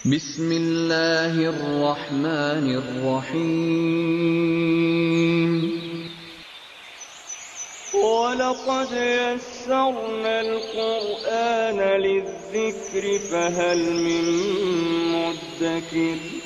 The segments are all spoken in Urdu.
بسم اللہ الرحمن الرحیم وَلَقَدْ يَسَّرْنَا الْقُرْآنَ لِلذِّكْرِ فَهَلْ مِن مُّدَّكِرٍ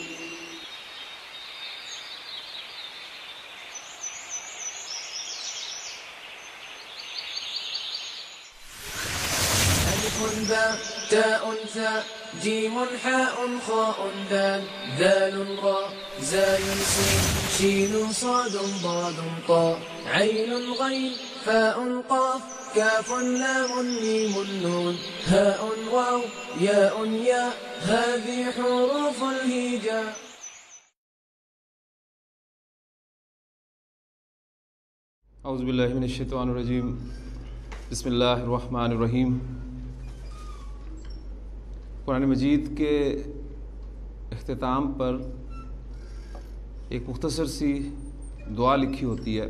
ألف باء تاء ثاء جيم حاء خاء دال ذال راء زاي سين شين صاد ضاد طاء عين غين فاء قاف كاف لام ميم نون هاء واو ياء ياء هذه حروف الهجاء. اعوذ باللہ من الشیطان الرجیم. بسم اللہ الرحمن الرحیم. قرآن مجید کے اختتام پر ایک مختصر سی دعا لکھی ہوتی ہے،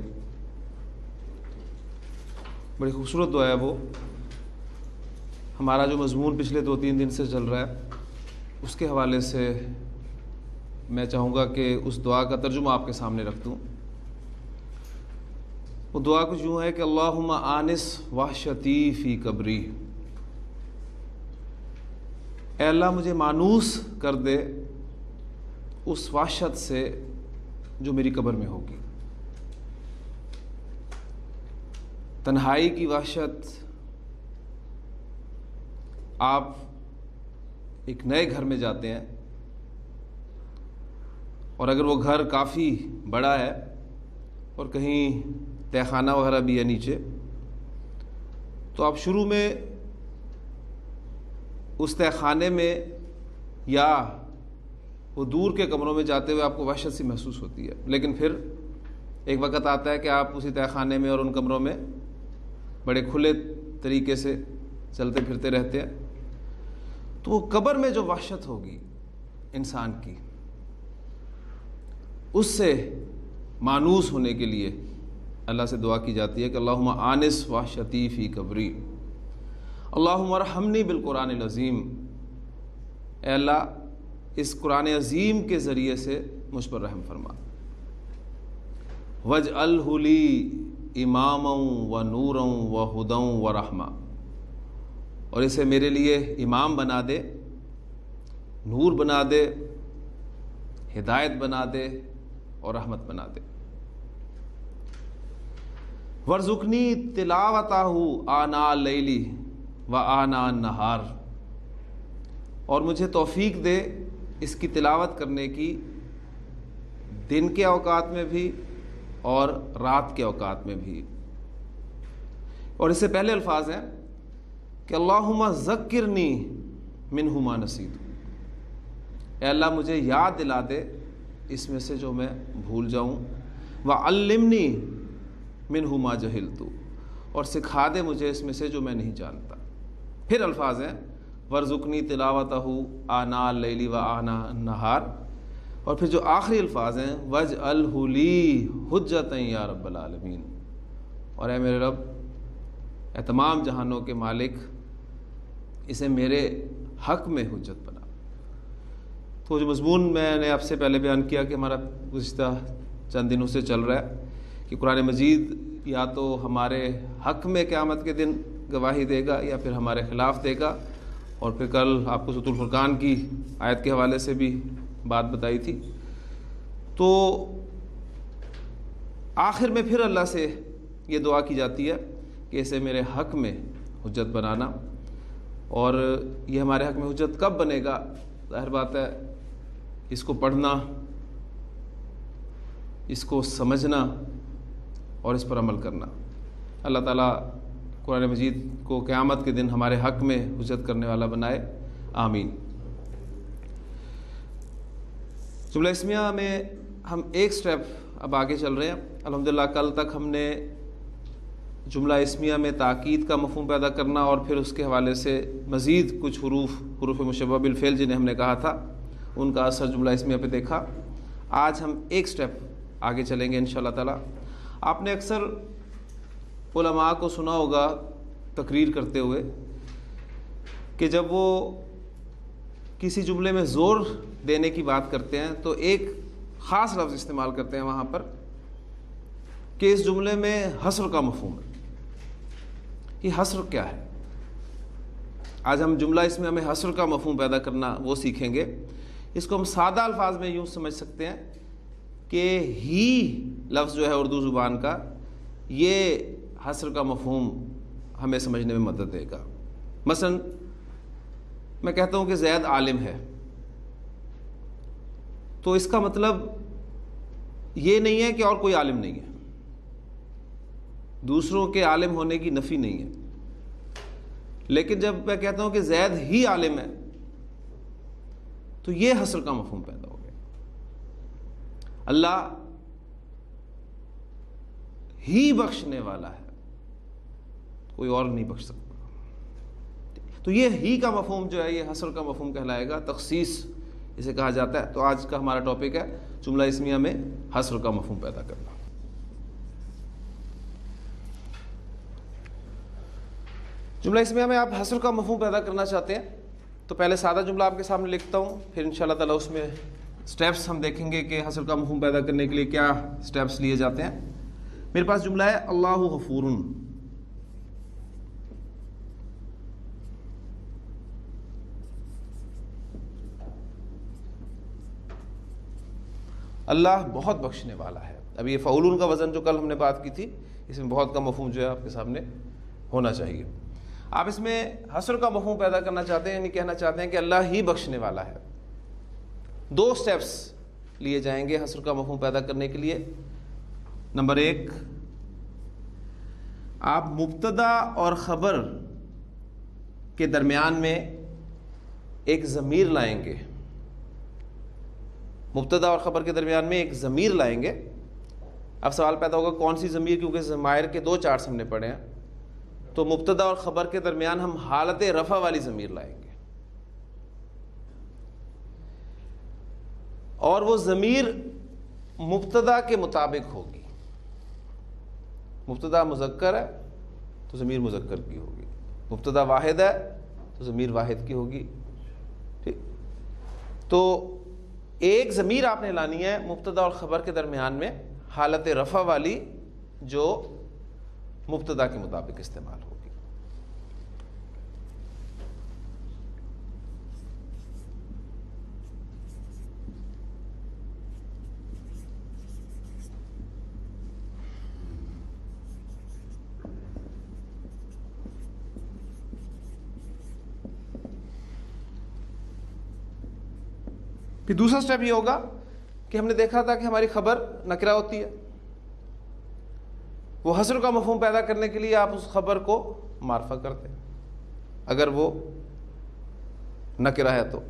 بڑی خوبصورت دعا ہے وہ. ہمارا جو مضمون پچھلے 2-3 دن سے چل رہا ہے اس کے حوالے سے میں چاہوں گا کہ اس دعا کا ترجمہ آپ کے سامنے رکھ دوں. وہ دعا کچھ یوں ہے کہ اللہم آنس وحشتی فی قبری، اے اللہ مجھے مانوس کر دے اس وحشت سے جو میری قبر میں ہوگی. تنہائی کی وحشت، آپ ایک نئے گھر میں جاتے ہیں اور اگر وہ گھر کافی بڑا ہے اور کہیں تہہ خانہ وغیرہ بھی ہے نیچے، تو آپ شروع میں اس تہہ خانے میں یا وہ دور کے کمروں میں جاتے ہوئے آپ کو وحشت سی محسوس ہوتی ہے، لیکن پھر ایک وقت آتا ہے کہ آپ اسی تہہ خانے میں اور ان کمروں میں بڑے کھلے طریقے سے چلتے پھرتے رہتے ہیں. تو وہ قبر میں جو وحشت ہوگی انسان کی، اس سے مانوس ہونے کے لیے اللہ سے دعا کی جاتی ہے کہ اللہم آنس وحشتی فی قبری، اللہم ارحمنی بالقرآن العظیم، اے اللہ اس قرآن عظیم کے ذریعے سے مجھ پر رحم فرما. وَاجْعَلْهُ لِي اماما و نورا و ہدی و رحمہ، اور اسے میرے لیے امام بنا دے، نور بنا دے، ہدایت بنا دے اور رحمت بنا دے. وَارْزُقْنِي تِلَاوَتَهُ آنَاءَ اللَّيْلِ وَآنَاءَ النَّهَارِ، اور مجھے توفیق دے اس کی تلاوت کرنے کی دن کے اوقات میں بھی اور رات کے اوقات میں بھی. اور اس سے پہلے الفاظ ہیں کہ اللہم ذکرنی منہ ما نسیت، اے اللہ مجھے یاد دلا دے اس میں سے جو میں بھول جاؤں. وعلمنی منہ ما جہلت، اور سکھا دے مجھے اس میں سے جو میں نہیں جانتا. پھر الفاظ ہیں وارزقنی تلاوتہ آناء اللیل وآناء النہار، اور پھر جو آخری الفاظ ہیں واجعلہ لی حجۃ یا رب العالمین، اور اے میرے رب، اے تمام جہانوں کے مالک، اسے میرے حق میں حجت بنا. تو جو مضمون میں نے آپ سے پہلے بیان کیا کہ ہمارا گزشتہ چند دنوں سے چل رہا ہے کہ قرآن مجید یا تو ہمارے حق میں قیامت کے دن گواہی دے گا یا پھر ہمارے خلاف دے گا. اور پھر کل آپ کو سورۃ الفرقان کی آیت کے حوالے سے بھی بات بتائی تھی. تو آخر میں پھر اللہ سے یہ دعا کی جاتی ہے کہ اسے میرے حق میں حجت بنانا. اور یہ ہمارے حق میں حجت کب بنے گا؟ ظاہر بات ہے اس کو پڑھنا، اس کو سمجھنا اور اس پر عمل کرنا. اللہ تعالیٰ قرآن مجید کو قیامت کے دن ہمارے حق میں حجت کرنے والا بنائے، آمین. جملہ اسمیہ میں ہم ایک سٹیپ اب آگے چل رہے ہیں. الحمدللہ کل تک ہم نے جملہ اسمیہ میں تاکید کا مفہوم پیدا کرنا اور پھر اس کے حوالے سے مزید کچھ حروف مشبہ بالفعل جنہیں ہم نے کہا تھا ان کا اثر جملہ اسمیہ پہ دیکھا. آج ہم ایک سٹیپ آگے چلیں گے انشاءاللہ تعالی. آپ نے اکثر علماء کو سنا ہوگا تقریر کرتے ہوئے کہ جب وہ کسی جملے میں زور دینے کی بات کرتے ہیں تو ایک خاص لفظ استعمال کرتے ہیں وہاں پر کہ اس جملے میں حصر کا مفہوم ہے. یہ حصر کیا ہے؟ آج ہم جملہ اس میں ہمیں حصر کا مفہوم پیدا کرنا وہ سیکھیں گے. اس کو ہم سادہ الفاظ میں یوں سمجھ سکتے ہیں کہ ہی لفظ جو ہے اردو زبان کا، یہ حصر کا مفہوم ہمیں سمجھنے میں مدد دے گا. مثلا میں کہتا ہوں کہ زید عالم ہے، تو اس کا مطلب یہ نہیں ہے کہ اور کوئی عالم نہیں ہے، دوسروں کے عالم ہونے کی نفی نہیں ہے. لیکن جب میں کہتا ہوں کہ زید ہی عالم ہے تو یہ حصر کا مفہوم پیدا ہو گیا. اللہ ہی بخشنے والا ہے، کوئی اور نہیں بخش سکتا. تو یہ ہی کا مفہوم جو ہے یہ حصر کا مفہوم کہلائے گا، تخصیص اسے کہا جاتا ہے. تو آج کا ہمارا ٹاپک ہے جملہ اسمیہ میں حصر کا مفہوم پیدا کرنا. جملہ اسمیہ میں آپ حصر کا مفہوم پیدا کرنا چاہتے ہیں تو پہلے سادہ جملہ آپ کے سامنے لکھتا ہوں، پھر انشاءاللہ تعالیٰ اس میں سٹیپس ہم دیکھیں گے کہ حصر کا مفہوم پیدا کرنے کے لیے کیا سٹیپس لیے جاتے ہیں. میرے پاس جملہ ہے اللہ غفور. اللہ بہت بخشنے والا ہے. اب یہ فعولون کا وزن جو کل ہم نے بات کی تھی، اس میں بہت کا مفہوم جو ہے آپ کے سامنے ہونا چاہیے. آپ اس میں حصر کا مفہوم پیدا کرنا چاہتے ہیں، یعنی کہنا چاہتے ہیں کہ اللہ ہی بخشنے والا ہے. دو سٹیپس لیے جائیں گے حصر کا مفہوم پیدا کرنے کے لیے. نمبر 1، آپ مبتدا اور خبر کے درمیان میں ایک ضمیر لائیں گے. مبتدا اور خبر کے درمیان میں ایک ضمیر لائیں گے. اب سوال پیدا ہوگا کون سی ضمیر، کیونکہ ضمائر کے 2 چارٹس ہم نے پڑھے ہیں. تو مبتدا اور خبر کے درمیان ہم حالت رفع والی ضمیر لائیں گے، اور وہ ضمیر مبتدا کے مطابق ہوگی. مبتدا مذکر ہے تو ضمیر مذکر کی ہوگی، مبتدا واحد ہے تو ضمیر واحد کی ہوگی. ٹھیک، تو ایک ضمیر آپ نے لانی ہے مبتدا اور خبر کے درمیان میں حالت رفع والی، جو مبتدا کے مطابق استعمال ہوگی. پھر دوسرا سٹیپ یہ ہوگا کہ ہم نے دیکھا تھا کہ ہماری خبر نکرہ ہوتی ہے. وہ حصر کا مفہوم پیدا کرنے کے لیے آپ اس خبر کو معرفہ کرتے ہیں اگر وہ نکرہ ہے تو.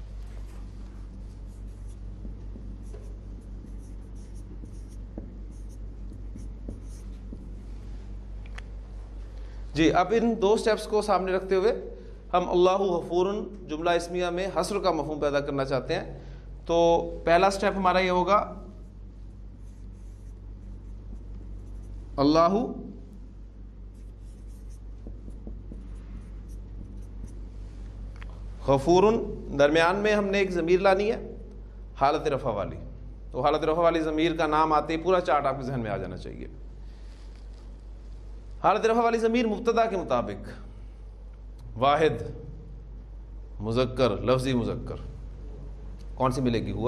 جی، اب ان 2 سٹیپس کو سامنے رکھتے ہوئے ہم اللہ غفور جملہ اسمیہ میں حصر کا مفہوم پیدا کرنا چاہتے ہیں. تو پہلا سٹیپ ہمارا یہ ہوگا اللہ غفور، درمیان میں ہم نے ایک ضمیر لانی ہے حالت رفع والی. تو حالت رفع والی ضمیر کا نام آتے ہی پورا چارٹ آپ کے ذہن میں آ جانا چاہیے. حالت رفع والی ضمیر مبتدا کے مطابق، واحد، مذکر، لفظی مذکر، کون سی ملے گی؟ ہوا.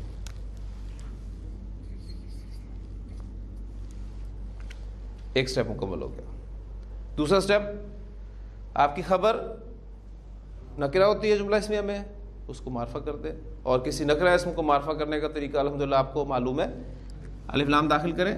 ایک سٹیپ مکمل ہو گیا. دوسرا سٹیپ، آپ کی خبر نکرہ ہوتی ہے جملہ اسمیہ میں، اس کو معرفہ کر دیں. اور کسی نکرہ اسم کو معرفہ کرنے کا طریقہ الحمدللہ آپ کو معلوم ہے. الف لام داخل کریں،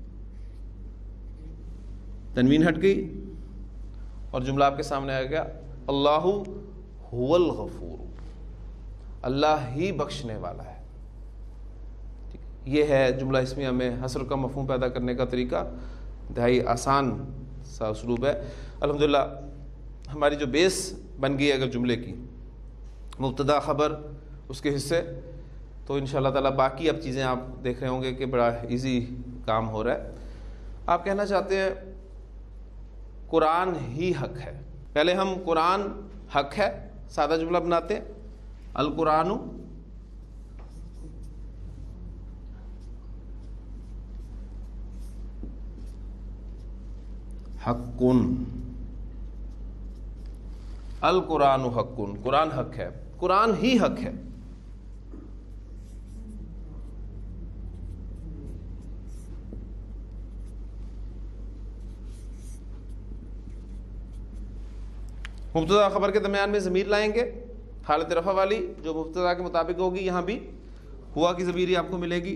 تنوین ہٹ گئی اور جملہ آپ کے سامنے آ گیا اللہ هو الغفور، اللہ ہی بخشنے والا ہے. یہ ہے جملہ اسمیہ میں حصر کا مفہوم پیدا کرنے کا طریقہ. انتہائی آسان سا اسلوب ہے. الحمدللہ ہماری جو بیس بن گئی ہے اگر جملے کی، مبتدا خبر اس کے حصے، تو انشاءاللہ تعالیٰ باقی اب چیزیں آپ دیکھ رہے ہوں گے کہ بڑا ایزی کام ہو رہا ہے. آپ کہنا چاہتے ہیں قرآن ہی حق ہے. پہلے ہم قرآن حق ہے سادہ جملہ بناتے ہیں، القرآن حق، القرآن حق، قرآن حق ہے، قرآن ہی حق ہے۔ مبتدا خبر کے درمیان میں ضمیر لائیں گے، حالت رفع والی جو مبتدا کے مطابق ہوگی، یہاں بھی ہوا کی ضمیری آپ کو ملے گی۔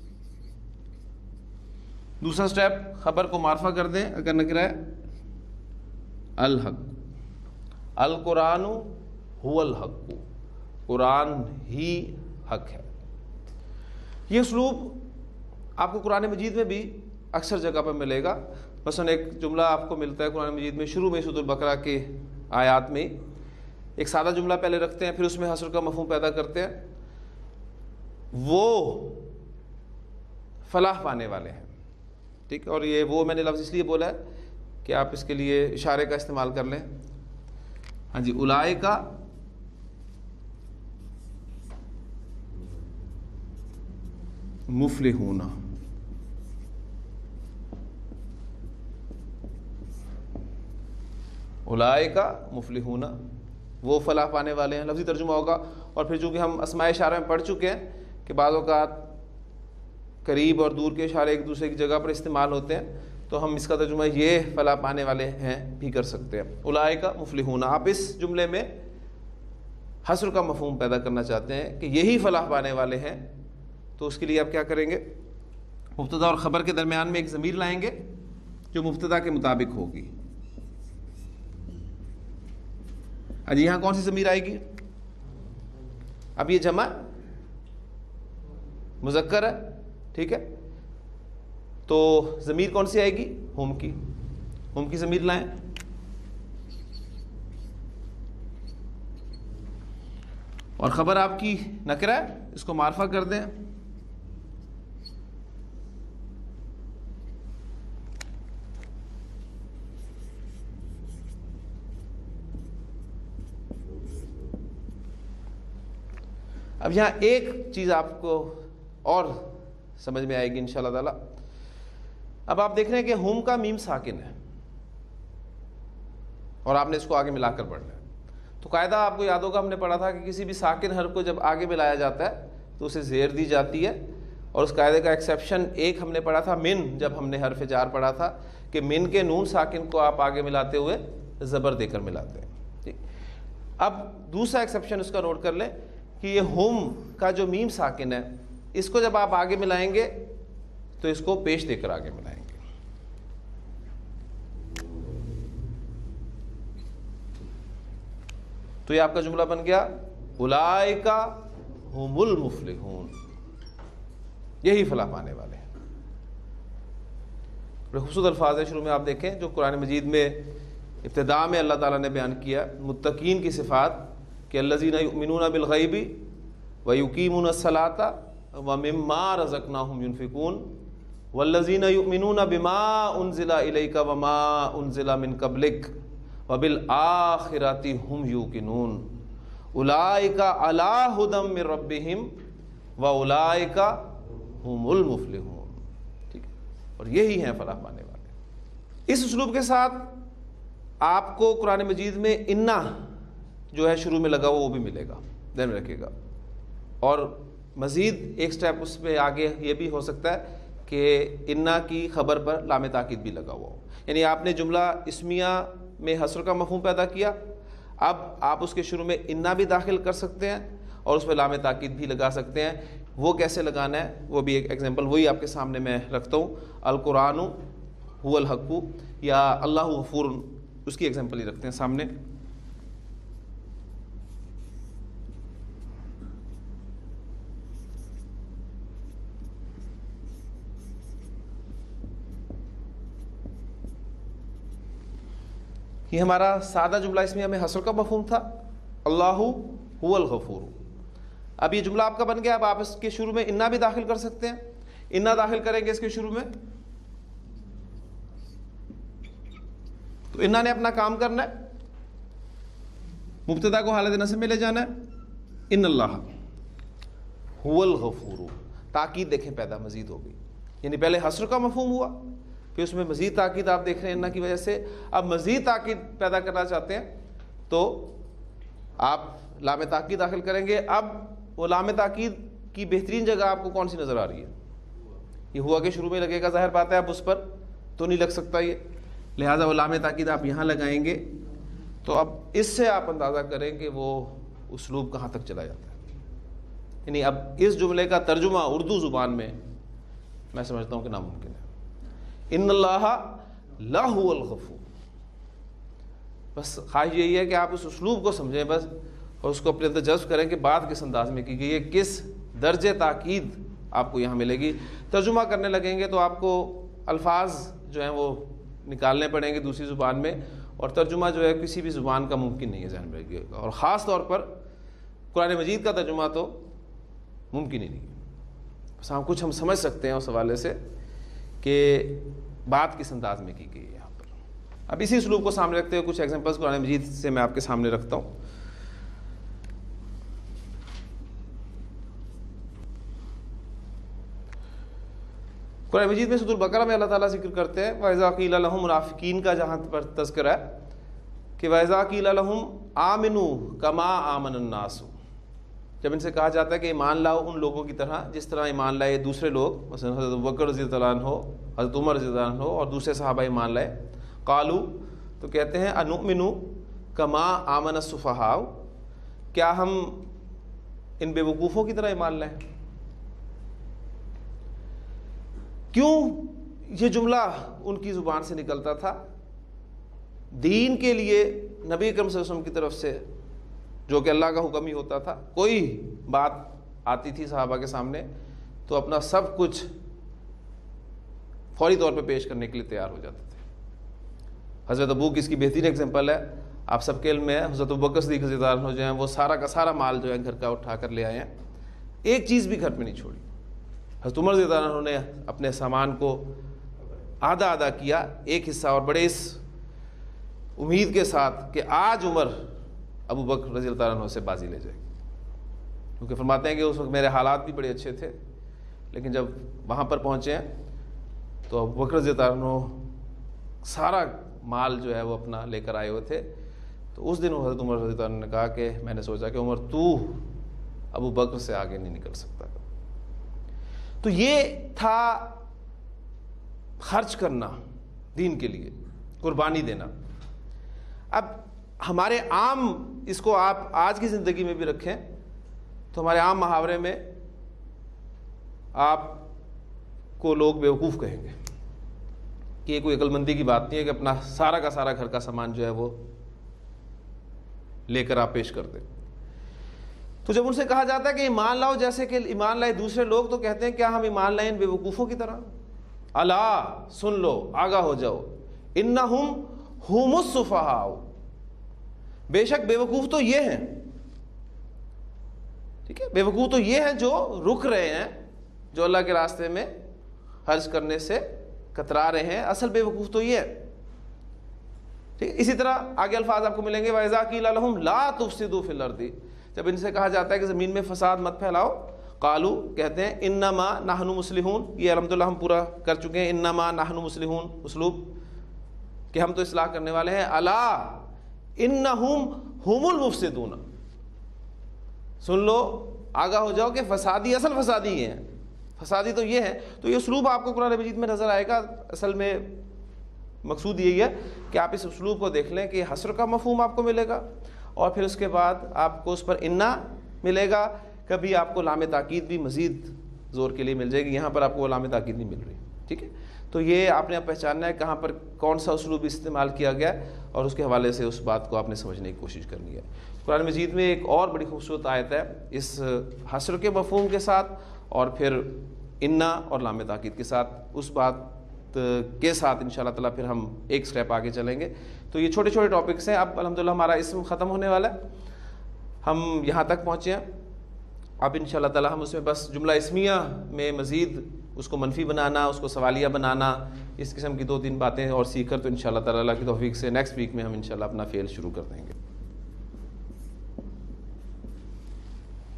دوسرا سٹیپ، خبر کو معرفہ کر دیں اگر نکرہ ہے، الحق، القرآن هو الحق، قرآن ہی حق ہے۔ یہ اسلوب آپ کو قرآن مجید میں بھی اکثر جگہ پر ملے گا۔ مثلا ایک جملہ آپ کو ملتا ہے قرآن مجید میں شروع میں سورۃ البقرہ کے آیات میں، ایک سادہ جملہ پہلے رکھتے ہیں، پھر اس میں حصر کا مفہوم پیدا کرتے ہیں، وہ فلاح پانے والے ہیں، ٹھیک۔ اور یہ وہ میں نے لفظ اس لیے بولا ہے کہ آپ اس کے لیے اشارے کا استعمال کر لیں۔ ہاں جی، اولئک مفلحون، اولئک مفلحون، وہ فلاح پانے والے ہیں، لفظی ترجمہ ہوگا۔ اور پھر چونکہ ہم اسماء اشارہ میں پڑھ چکے ہیں کہ بعض اوقات قریب اور دور کے اشارے ایک دوسرے کی جگہ پر استعمال ہوتے ہیں، تو ہم اس کا ترجمہ یہ فلاح پانے والے ہیں بھی کر سکتے ہیں، اولئک مفلحون۔ آپ اس جملے میں حصر کا مفہوم پیدا کرنا چاہتے ہیں کہ یہی فلاح پانے والے ہیں، تو اس کے لیے آپ کیا کریں گے، مبتدا اور خبر کے درمیان میں ایک ضمیر لائیں گے جو مبتدا کے مطابق ہوگی۔ جی یہاں کون سی ضمیر آئے گی؟ اب یہ جمع مذکر ہے، ٹھیک ہے، تو ضمیر کون سی آئے گی؟ ہم کی، ہم کی ضمیر لائیں۔ اور خبر آپ کی نکرہ ہے، اس کو معرفہ کر دیں۔ اب یہاں ایک چیز آپ کو اور سمجھ میں آئے گی انشاءاللہ تعالی۔ اب آپ دیکھ رہے ہیں کہ ہم کا میم ساکن ہے اور آپ نے اس کو آگے ملا کر پڑھنا ہے، تو قاعدہ آپ کو یاد ہوگا، ہم نے پڑھا تھا کہ کسی بھی ساکن حرف کو جب آگے ملایا جاتا ہے تو اسے زیر دی جاتی ہے، اور اس قاعدے کا ایکسیپشن ایک ہم نے پڑھا تھا من، جب ہم نے حرف جار پڑھا تھا کہ من کے نون ساکن کو آپ آگے ملاتے ہوئے زبر دے کر ملاتے ہیں، ٹھیک۔ اب دوسرا ایکسیپشن اس کا نوٹ کر لیں کہ یہ ہم کا جو میم ساکن ہے، اس کو جب آپ آگے ملائیں گے تو اس کو پیش دے کر آگے ملائیں گے۔ تو یہ آپ کا جملہ بن گیا اولئک ہم المفلحون، یہی فلاح پانے والے ہیں۔ بڑے خوبصورت الفاظ ہیں، شروع میں آپ دیکھیں جو قرآن مجید میں ابتداء میں اللہ تعالیٰ نے بیان کیا متقین کی صفات، کہ الذین یؤمنون بالغیب ویقیمون الصلاۃ ومما رزقناہم ینفقون والذین یؤمنون بما انزل الیک وما انزل من قبلک وبالآخرۃ ہم یوقنون اولئک علی ھدی من ربہم واولئک ہم المفلحون، ٹھیک ہے، اور یہی ہیں فلاح پانے والے۔ اس اسلوب کے ساتھ آپ کو قرآن مجید میں انا جو ہے شروع میں لگا ہوا وہ بھی ملے گا، دھیان میں رکھیے گا۔ اور مزید ایک سٹیپ اس پہ آگے یہ بھی ہو سکتا ہے کہ انا کی خبر پر لام تاکید بھی لگا ہوا ہو، یعنی آپ نے جملہ اسمیہ میں حصر کا مفہوم پیدا کیا، اب آپ اس کے شروع میں انا بھی داخل کر سکتے ہیں اور اس پہ لام تاکید بھی لگا سکتے ہیں۔ وہ کیسے لگانا ہے وہ بھی ایک ایگزامپل وہی آپ کے سامنے میں رکھتا ہوں، القرآن هو الحق یا اللہ غفور، اس کی ایگزامپل ہی رکھتے ہیں سامنے۔ یہ ہمارا سادہ جملہ اس میں ہمیں حصر کا مفہوم تھا، اللہ هو الغفور۔ اب یہ جملہ آپ کا بن گیا، اب آپ اس کے شروع میں انا بھی داخل کر سکتے ہیں، انا داخل کریں گے اس کے شروع میں تو انا نے اپنا کام کرنا ہے، مبتدا کو حالت نصب میں لے جانا ہے، ان اللہ هو الغفور، تاکید دیکھیں پیدا مزید ہو گئی، یعنی پہلے حصر کا مفہوم ہوا، پھر اس میں مزید تاکید آپ دیکھ رہے ہیں ان کی وجہ سے، اب مزید تاکید پیدا کرنا چاہتے ہیں تو آپ لام تاکید داخل کریں گے۔ اب وہ لام تاکید کی بہترین جگہ آپ کو کون سی نظر آ رہی ہے؟ یہ ہوا کہ شروع میں لگے گا، ظاہر بات ہے اب اس پر تو نہیں لگ سکتا یہ، لہٰذا وہ لام تاکید آپ یہاں لگائیں گے، تو اب اس سے آپ اندازہ کریں کہ وہ اسلوب کہاں تک چلا جاتا ہے، یعنی اب اس جملے کا ترجمہ اردو زبان میں سمجھتا ہوں کہ ناممکن ہے۔ ان اللہ لہو الغفور، بس خواہش یہی ہے کہ آپ اس اسلوب کو سمجھیں بس، اور اس کو اپنے اندر جذب کریں کہ بات کس انداز میں کی گئی ہے، کس درجے تاکید آپ کو یہاں ملے گی۔ ترجمہ کرنے لگیں گے تو آپ کو الفاظ جو ہیں وہ نکالنے پڑیں گے دوسری زبان میں، اور ترجمہ جو ہے کسی بھی زبان کا ممکن نہیں ہے ذہن میں رکھیے گا، اور خاص طور پر قرآن مجید کا ترجمہ تو ممکن ہی نہیں ہے۔ بس ہم کچھ سمجھ سکتے ہیں اس حوالے سے کہ بات کس انداز میں کی گئی ہے یہاں پر۔ اب اسی اسلوب کو سامنے رکھتے ہوئے کچھ ایگزامپلس قرآن مجید سے میں آپ کے سامنے رکھتا ہوں۔ قرآن مجید میں سورۃ البقرہ میں اللہ تعالیٰ ذکر کرتے ہیں وَإِذَا قِيلَ لَهُمْ، منافقین کا جہاں پر تذکرہ ہے کہ وَإِذَا قِيلَ لَهُمْ آمِنُوا كَمَا آمَنَ النَّاسُ، جب ان سے کہا جاتا ہے کہ ایمان لاؤ ان لوگوں کی طرح جس طرح ایمان لائے دوسرے لوگ، مثلا حضرت ابوبکر رضی اللہ عنہ، حضرت عمر رضی اللہ عنہ اور دوسرے صحابہ ایمان لائے، قالوا، تو کہتے ہیں انؤمن کما آمن السفہاء، کیا ہم ان بے وقوفوں کی طرح ایمان لائیں؟ کیوں یہ جملہ ان کی زبان سے نکلتا تھا؟ دین کے لیے نبی اکرم صلی اللہ علیہ وسلم کی طرف سے جو کہ اللہ کا حکم ہی ہوتا تھا، کوئی بات آتی تھی صحابہ کے سامنے تو اپنا سب کچھ فوری طور پہ پیش کرنے کے لیے تیار ہو جاتے تھے۔ حضرت ابوک اس کی بہترین ایگزامپل ہے، آپ سب کے علم میں ہے، حضرت ابوبکر صدیق رضی اللہ عنہ جو ہیں وہ سارا کا سارا مال جو ہے گھر کا اٹھا کر لے آئے ہیں، ایک چیز بھی گھر میں نہیں چھوڑی۔ حضرت عمر رضی اللہ عنہ نے اپنے سامان کو آدھا کیا، ایک حصہ، اور بڑے اس امید کے ساتھ کہ آج عمر ابو بکر رضی اللہ عنہ سے بازی لے جائے گی، کیونکہ فرماتے ہیں کہ اس وقت میرے حالات بھی بڑے اچھے تھے، لیکن جب وہاں پر پہنچے ہیں تو ابو بکر رضی اللہ عنہ سارا مال جو ہے وہ اپنا لے کر آئے ہوئے تھے۔ تو اس دن حضرت عمر رضی اللہ عنہ نے کہا کہ میں نے سوچا کہ عمر تو ابو بکر سے آگے نہیں نکل سکتا۔ تو یہ تھا خرچ کرنا دین کے لیے، قربانی دینا۔ اب ہمارے عام اس کو آپ آج کی زندگی میں بھی رکھیں تو ہمارے عام محاورے میں آپ کو لوگ بیوقوف کہیں گے کہ یہ کوئی عقل مندی کی بات نہیں ہے کہ اپنا سارا کا سارا گھر کا سامان جو ہے وہ لے کر آپ پیش کر دیں۔ تو جب ان سے کہا جاتا ہے کہ ایمان لاؤ جیسے کہ ایمان لائے دوسرے لوگ، تو کہتے ہیں کیا ہم ایمان لائیں بے وقوفوں کی طرح؟ الا، سن لو، آگاہ ہو جاؤ، انہم ھم السفہاء، بے شک بے وقوف تو یہ ہیں، ٹھیک ہے، بے وقوف تو یہ ہیں جو رک رہے ہیں، جو اللہ کے راستے میں خرچ کرنے سے کترا رہے ہیں، اصل بے وقوف تو یہ ہے، ٹھیک۔ اسی طرح آگے الفاظ آپ کو ملیں گے وَإِذَا قِيلَ لَهُمْ لَا تُفْسِدُوا فِي الْأَرْضِ، جب ان سے کہا جاتا ہے کہ زمین میں فساد مت پھیلاؤ، قالو، کہتے ہیں انما نحن مصلحون، یہ الحمدللہ ہم پورا کر چکے ہیں، انما نحن مصلحون اسلوب کہ ہم تو اصلاح کرنے والے ہیں، الا انہم ھم المفسدون، سن لو، آگاہ ہو جاؤ کہ فسادی، اصل فسادی یہ ہیں، فسادی تو یہ ہے۔ تو یہ اسلوب آپ کو قرآن مجید میں نظر آئے گا۔ اصل میں مقصود یہی ہے کہ آپ اس اسلوب کو دیکھ لیں کہ یہ حصر کا مفہوم آپ کو ملے گا، اور پھر اس کے بعد آپ کو اس پر انا ملے گا، کبھی آپ کو لام تاکید بھی مزید زور کے لیے مل جائے گی، یہاں پر آپ کو لام تاکید نہیں مل رہی، ٹھیک ہے۔ تو یہ آپ نے پہچاننا ہے کہاں پر کون سا اسلوب استعمال کیا گیا، اور اس کے حوالے سے اس بات کو آپ نے سمجھنے کی کوشش کرنی ہے۔ قرآن مجید میں ایک اور بڑی خوبصورت آیت ہے اس حصر کے مفہوم کے ساتھ، اور پھر انا اور لام تاکید کے ساتھ، اس بات کے ساتھ انشاءاللہ تعالیٰ پھر ہم ایک سٹیپ آگے چلیں گے۔ تو یہ چھوٹے چھوٹے ٹاپکس ہیں، اب الحمدللہ ہمارا اسم ختم ہونے والا ہے، ہم یہاں تک پہنچے ہیں، اب انشاءاللہ تعالیٰ ہم اس میں بس جملہ اسمیہ میں مزید اس کو منفی بنانا، اس کو سوالیہ بنانا، اس قسم کی 2-3 باتیں اور سیکھ کر تو انشاءاللہ تعالیٰ اللہ کی توفیق سے نیکسٹ ویک میں ہم انشاءاللہ اپنا فعل شروع کر دیں گے۔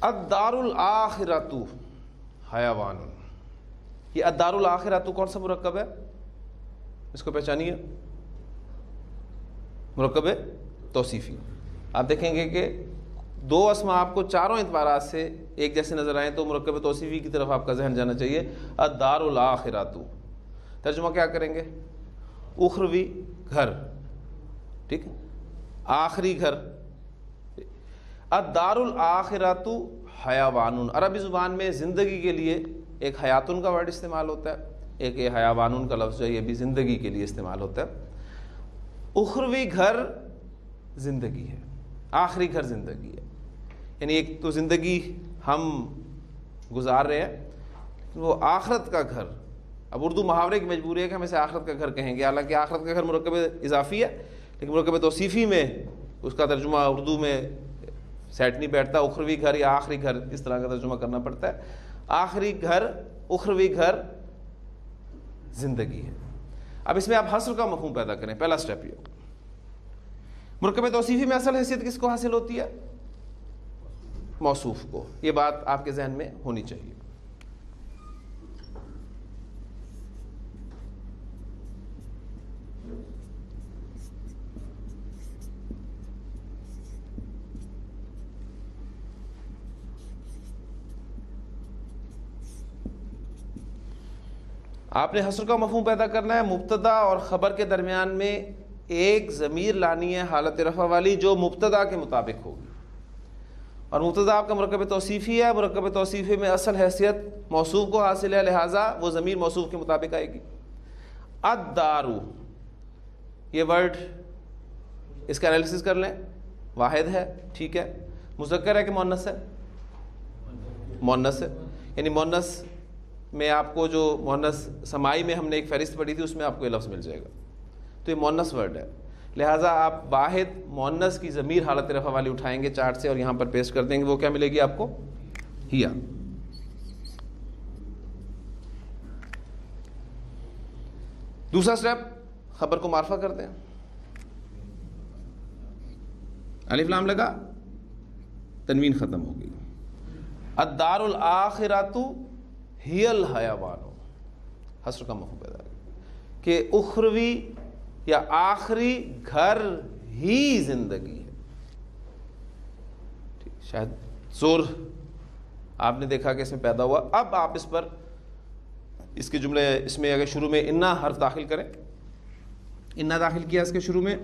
الدار الآخرۃ حیوان، یہ الدار الآخرۃ کون سا مرکب ہے؟ اس کو پہچانیے، مرکب توصیفی۔ آپ دیکھیں گے کہ دو اسما آپ کو چاروں اعتبارات سے ایک جیسے نظر آئیں تو مرکب توصیفی کی طرف آپ کا ذہن جانا چاہیے۔ الدار الآخرۃ ترجمہ کیا کریں گے؟ اخروی گھر، ٹھیک ہے، آخری گھر۔ الدار الآخرۃ حیوان، عربی زبان میں زندگی کے لیے ایک حیاتن کا ورڈ استعمال ہوتا ہے، ایک یہ حیوانن کا لفظ ہے، یہ بھی زندگی کے لیے استعمال ہوتا ہے۔ اخروی گھر زندگی ہے، آخری گھر زندگی ہے، یعنی ایک تو زندگی ہم گزار رہے ہیں، وہ آخرت کا گھر۔ اب اردو محاورے کی مجبوری ہے کہ ہم اسے آخرت کا گھر کہیں گے، حالانکہ آخرت کا گھر مرکب اضافی ہے، لیکن مرکب توصیفی میں اس کا ترجمہ اردو میں سیٹ نہیں بیٹھتا۔ اخروی گھر یا آخری گھر اس طرح کا ترجمہ کرنا پڑتا ہے۔ آخری گھر، اخروی گھر زندگی ہے۔ اب اس میں آپ حصر کا مفہوم پیدا کریں، پہلا سٹیپ یہ۔ مرکب توصیفی میں اصل حیثیت کس کو حاصل ہوتی ہے؟ موصوف کو۔ یہ بات آپ کے ذہن میں ہونی چاہیے۔ آپ نے حصر کا مفہوم پیدا کرنا ہے۔ مبتدا اور خبر کے درمیان میں ایک ضمیر لانی ہے حالت رفع والی جو مبتدا کے مطابق ہوگی، اور مبتدا آپ کا مرکب توصیفی ہے، مرکب توصیفی میں اصل حیثیت موصوف کو حاصل ہے، لہٰذا وہ ضمیر موصوف کے مطابق آئے گی۔ الدارو، یہ ورڈ اس کا انالیسس کر لیں، واحد ہے، ٹھیک ہے، مذکر ہے کہ مؤنث ہے؟ مؤنث ہے، یعنی مؤنث میں آپ کو جو مؤنث سماعی میں ہم نے ایک فہرست پڑھی تھی اس میں آپ کو یہ لفظ مل جائے گا، تو یہ مؤنث ورڈ ہے، لہٰذا آپ واحد مؤنث کی ضمیر حالت رفع والی اٹھائیں گے چارٹ سے اور یہاں پر پیسٹ کر دیں گے، وہ کیا ملے گی آپ کو؟ ہیا۔ دوسرا سٹیپ، خبر کو معرفہ کر دیں، الف لام لگا، تنوین ختم ہو گئی۔ الدار الآخرۃ ہی الحیوان، حصر کا مفہوم پیدا کہ اخروی یا آخری گھر ہی زندگی ہے۔ شاید زور آپ نے دیکھا کہ اس میں پیدا ہوا۔ اب آپ اس پر اس کے جملے، اس میں اگر شروع میں انا حرف داخل کریں، انا داخل کیا اس کے شروع میں،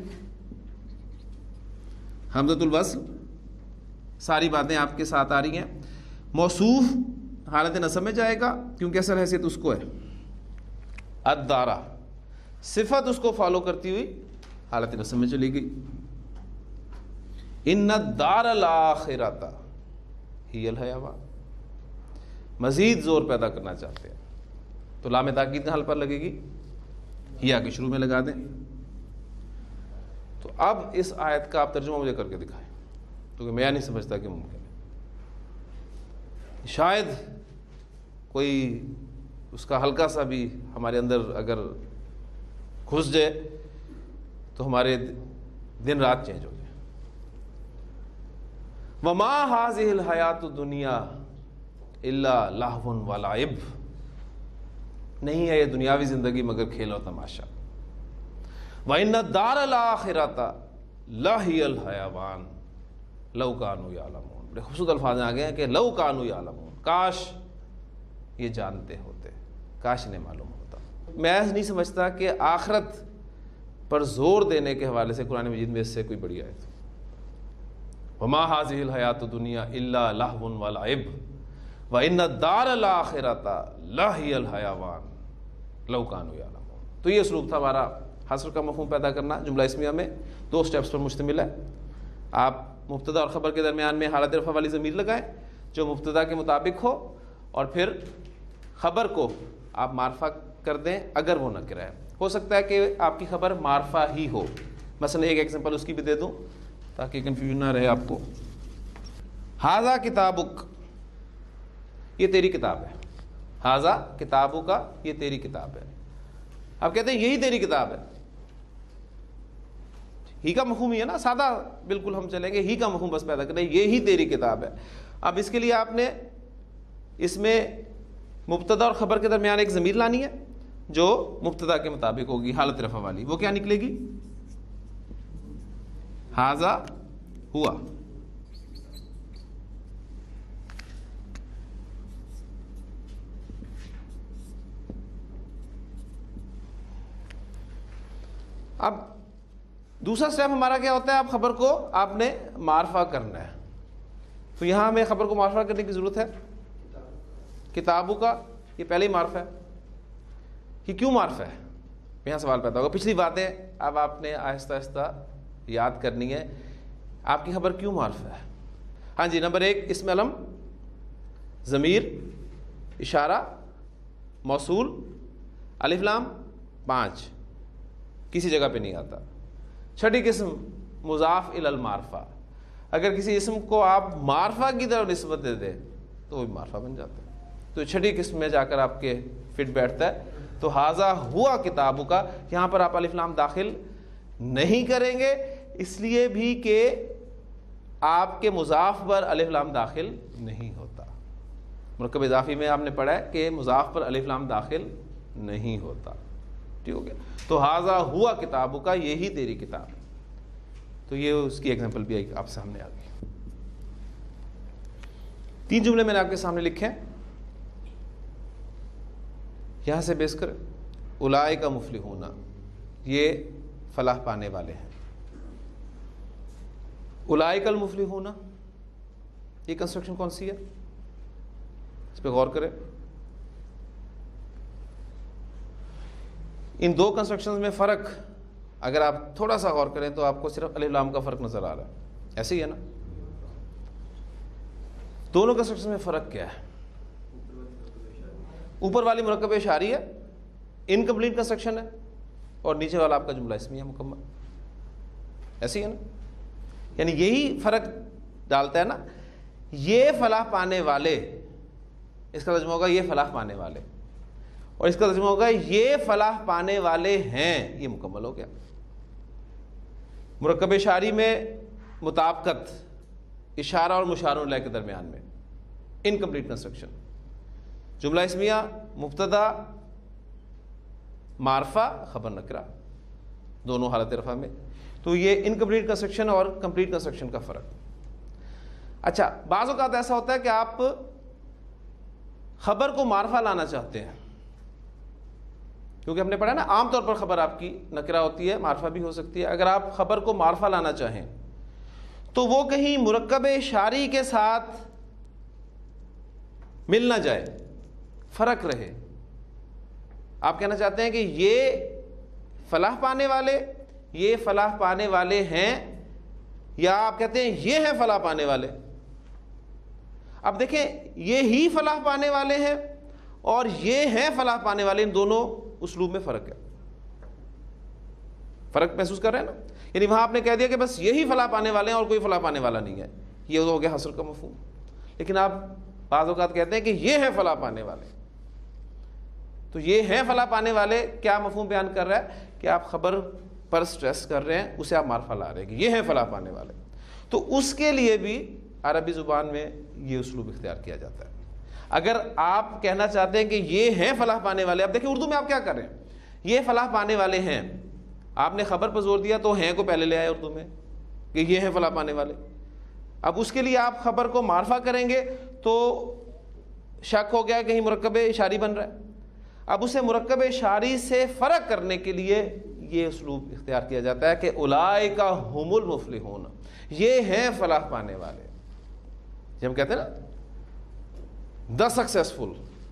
حمزۃ الوصل، ساری باتیں آپ کے ساتھ آ رہی ہیں۔ موصوف حالت نصب میں جائے گا کیونکہ اصل حیثیت اس کو ہے، الدارہ، صفت اس کو فالو کرتی ہوئی حالت نصب میں چلی گئی۔ ان الدار الاخرۃ ہی الحیوان، مزید زور پیدا کرنا چاہتے ہیں تو لام تاکید کا حل پر لگے گی، ہیا کے شروع میں لگا دیں۔ تو اب اس آیت کا آپ ترجمہ مجھے کر کے دکھائیں، کیونکہ میں نہیں سمجھتا کہ ممکن ہے۔ شاید کوئی اس کا ہلکا سا بھی ہمارے اندر اگر گھس جائے تو ہمارے دن رات چینج ہو جائے۔ وَمَا هَذِهِ الْحَيَاةُ الدُّنْيَا إِلَّا لَهْوٌ وَلَعِبٌ، نہیں ہے یہ دنیاوی زندگی مگر کھیل و تماشا۔ وَإِنَّ الدَّارَ الْآخِرَةَ لَهِيَ الْحَيَوَانُ لَوْ كَانُوا يَعْلَمُونَ۔ بڑے خوبصورت الفاظ آ گئے ہیں کہ لَوْ كَانُوا يَعْلَمُونَ، کاش یہ جانتے ہوتے، کاش انہیں معلوم ہوتا۔ میں نہیں سمجھتا کہ آخرت پر زور دینے کے حوالے سے قرآن مجید میں اس سے کوئی بڑی آیت۔ وَمَا هَذِهِ الْحَيَاةُ الدُّنْيَا إِلَّا لَهْوٌ وَلَعِبٌ وَإِنَّ الدَّارَ الْآخِرَةَ لَهِيَ الْحَيَوَانُ لَوْ كَانُوا يَعْلَمُونَ۔ تو یہ اسلوب تھا ہمارا حصر کا مفہوم پیدا کرنا۔ جملہ اسمیہ میں دو سٹیپس پر مشتمل ہے۔ آپ مبتدا اور خبر کے درمیان میں حالت رفع والی ضمیر لگائیں جو مبتدا کے مطابق ہو، اور پھر خبر کو آپ معرفہ کر دیں اگر وہ نکرہ ہے۔ ہو سکتا ہے کہ آپ کی خبر معرفہ ہی ہو، مثلا ایک ایگزامپل اس کی بھی دے دوں تاکہ کنفیوژن نہ رہے آپ کو۔ ھذا کتابک، یہ تیری کتاب ہے، ھذا کتابک، یہ تیری کتاب ہے۔ آپ کہتے ہیں یہی تیری کتاب ہے، ہی کا مفہوم ہی ہے نا، سادہ بالکل ہم چلیں گے، ہی کا مفہوم بس پیدا کریں، یہی تیری کتاب ہے۔ اب اس کے لیے آپ نے اس میں مبتدا اور خبر کے درمیان ایک ضمیر لانی ہے جو مبتدا کے مطابق ہوگی حالت رفع والی. وہ کیا نکلے گی؟ ھذا ہوا. اب دوسرا سٹیپ ہمارا کیا ہوتا ہے؟ اب خبر کو آپ نے معرفہ کرنا ہے. تو یہاں ہمیں خبر کو معرفہ کرنے کی ضرورت ہے. کتابوں کا یہ پہلے ہی معرفہ ہے. یہ کیوں معرفہ ہے؟ یہاں سوال پیدا ہوگا. پچھلی باتیں اب آپ نے آہستہ آہستہ یاد کرنی ہے. آپ کی خبر کیوں معرفہ ہے؟ ہاں جی، نمبر 1 اسم علم، ضمیر، اشارہ، موصول، الف لام، 5 کسی جگہ پہ نہیں آتا. چھٹی قسم مضاف الی المعرفہ. اگر کسی اسم کو آپ معرفہ کی طرف نسبت دے دیں تو وہ معرفہ بن جاتا ہے. تو چھٹی قسم میں جا کر آپ کے فٹ بیٹھتا ہے. تو ھذا ہوا کتابوں کا، یہاں پر آپ الف لام داخل نہیں کریں گے اس لیے بھی کہ آپ کے مضاف پر الف لام داخل نہیں ہوتا. مرکب اضافی میں آپ نے پڑھا ہے کہ مضاف پر الف لام داخل نہیں ہوتا. ٹھیک ہو گیا. تو ھذا ہوا کتابوں کا، یہی تیری کتاب. تو یہ اس کی ایگزامپل بھی آپ سامنے آ گئی. 3 جملے میں نے آپ کے سامنے لکھے ہیں. یہاں سے بیس کر اولئک مفلحون، یہ فلاح پانے والے ہیں. اولئک المفلحون، یہ کنسٹرکشن کون سی ہے؟ اس پہ غور کریں. ان 2 کنسٹرکشنز میں فرق اگر آپ تھوڑا سا غور کریں تو آپ کو صرف الف لام کا فرق نظر آ رہا ہے. ایسے ہی ہے نا؟ دونوں کنسٹرکشن میں فرق کیا ہے؟ اوپر والی مرکب اشاری ہے، انکمپلیٹ کنسٹرکشن ہے، اور نیچے والا آپ کا جملہ اسمی ہے مکمل. ایسے ہی ہے نا؟ یعنی یہی فرق ڈالتا ہے نا. یہ فلاح پانے والے، اس کا ترجمہ ہوگا یہ فلاح پانے والے، اور اس کا ترجمہ ہوگا یہ فلاح پانے والے ہیں. یہ مکمل ہو گیا. مرکب اشاری میں مطابقت اشارہ اور مشار الیہ کے درمیان میں انکمپلیٹ کنسٹرکشن. جملہ اسمیہ مبتدا معرفہ خبر نکرہ دونوں حالت رفع میں. تو یہ انکمپلیٹ کنسٹرکشن اور کمپلیٹ کنسٹرکشن کا فرق. اچھا، بعض اوقات ایسا ہوتا ہے کہ آپ خبر کو معرفہ لانا چاہتے ہیں، کیونکہ ہم نے پڑھا نا عام طور پر خبر آپ کی نکرہ ہوتی ہے، معرفہ بھی ہو سکتی ہے. اگر آپ خبر کو معرفہ لانا چاہیں تو وہ کہیں مرکب اشاری کے ساتھ مل نہ جائے، فرق رہے. آپ کہنا چاہتے ہیں کہ یہ فلاح پانے والے، یہ فلاح پانے والے ہیں، یا آپ کہتے ہیں یہ ہیں فلاح پانے والے. اب دیکھیں، یہ ہی فلاح پانے والے ہیں اور یہ ہیں فلاح پانے والے، ان دونوں اسلوب میں فرق ہے. فرق محسوس کر رہے ہیں نا؟ یعنی وہاں آپ نے کہہ دیا کہ بس یہی فلاح پانے والے ہیں اور کوئی فلاح پانے والا نہیں ہے، یہ ہو گیا حصر کا مفہوم. لیکن آپ بعض اوقات کہتے ہیں کہ یہ ہیں فلاح پانے والے. تو یہ ہیں فلاح پانے والے کیا مفہوم بیان کر رہا ہے؟ کہ آپ خبر پر سٹریس کر رہے ہیں، اسے آپ معرفہ لا رہے ہیں کہ یہ ہیں فلاح پانے والے. تو اس کے لیے بھی عربی زبان میں یہ اسلوب اختیار کیا جاتا ہے. اگر آپ کہنا چاہتے ہیں کہ یہ ہیں فلاح پانے والے، اب دیکھیں اردو میں آپ کیا کر رہے ہیں، یہ فلاح پانے والے ہیں، آپ نے خبر پر زور دیا تو ہیں کو پہلے لے آئے اردو میں کہ یہ ہیں فلاح پانے والے. اب اس کے لیے آپ خبر کو معرفہ کریں گے تو شک ہو گیا کہیں مرکب اشاری بن رہا ہے. اب اسے مرکب اشاری سے فرق کرنے کے لیے یہ اسلوب اختیار کیا جاتا ہے کہ اولئک ھم المفلحون، یہ ہیں فلاح پانے والے. جب ہم کہتے ہیں نا دا سکسیسفل،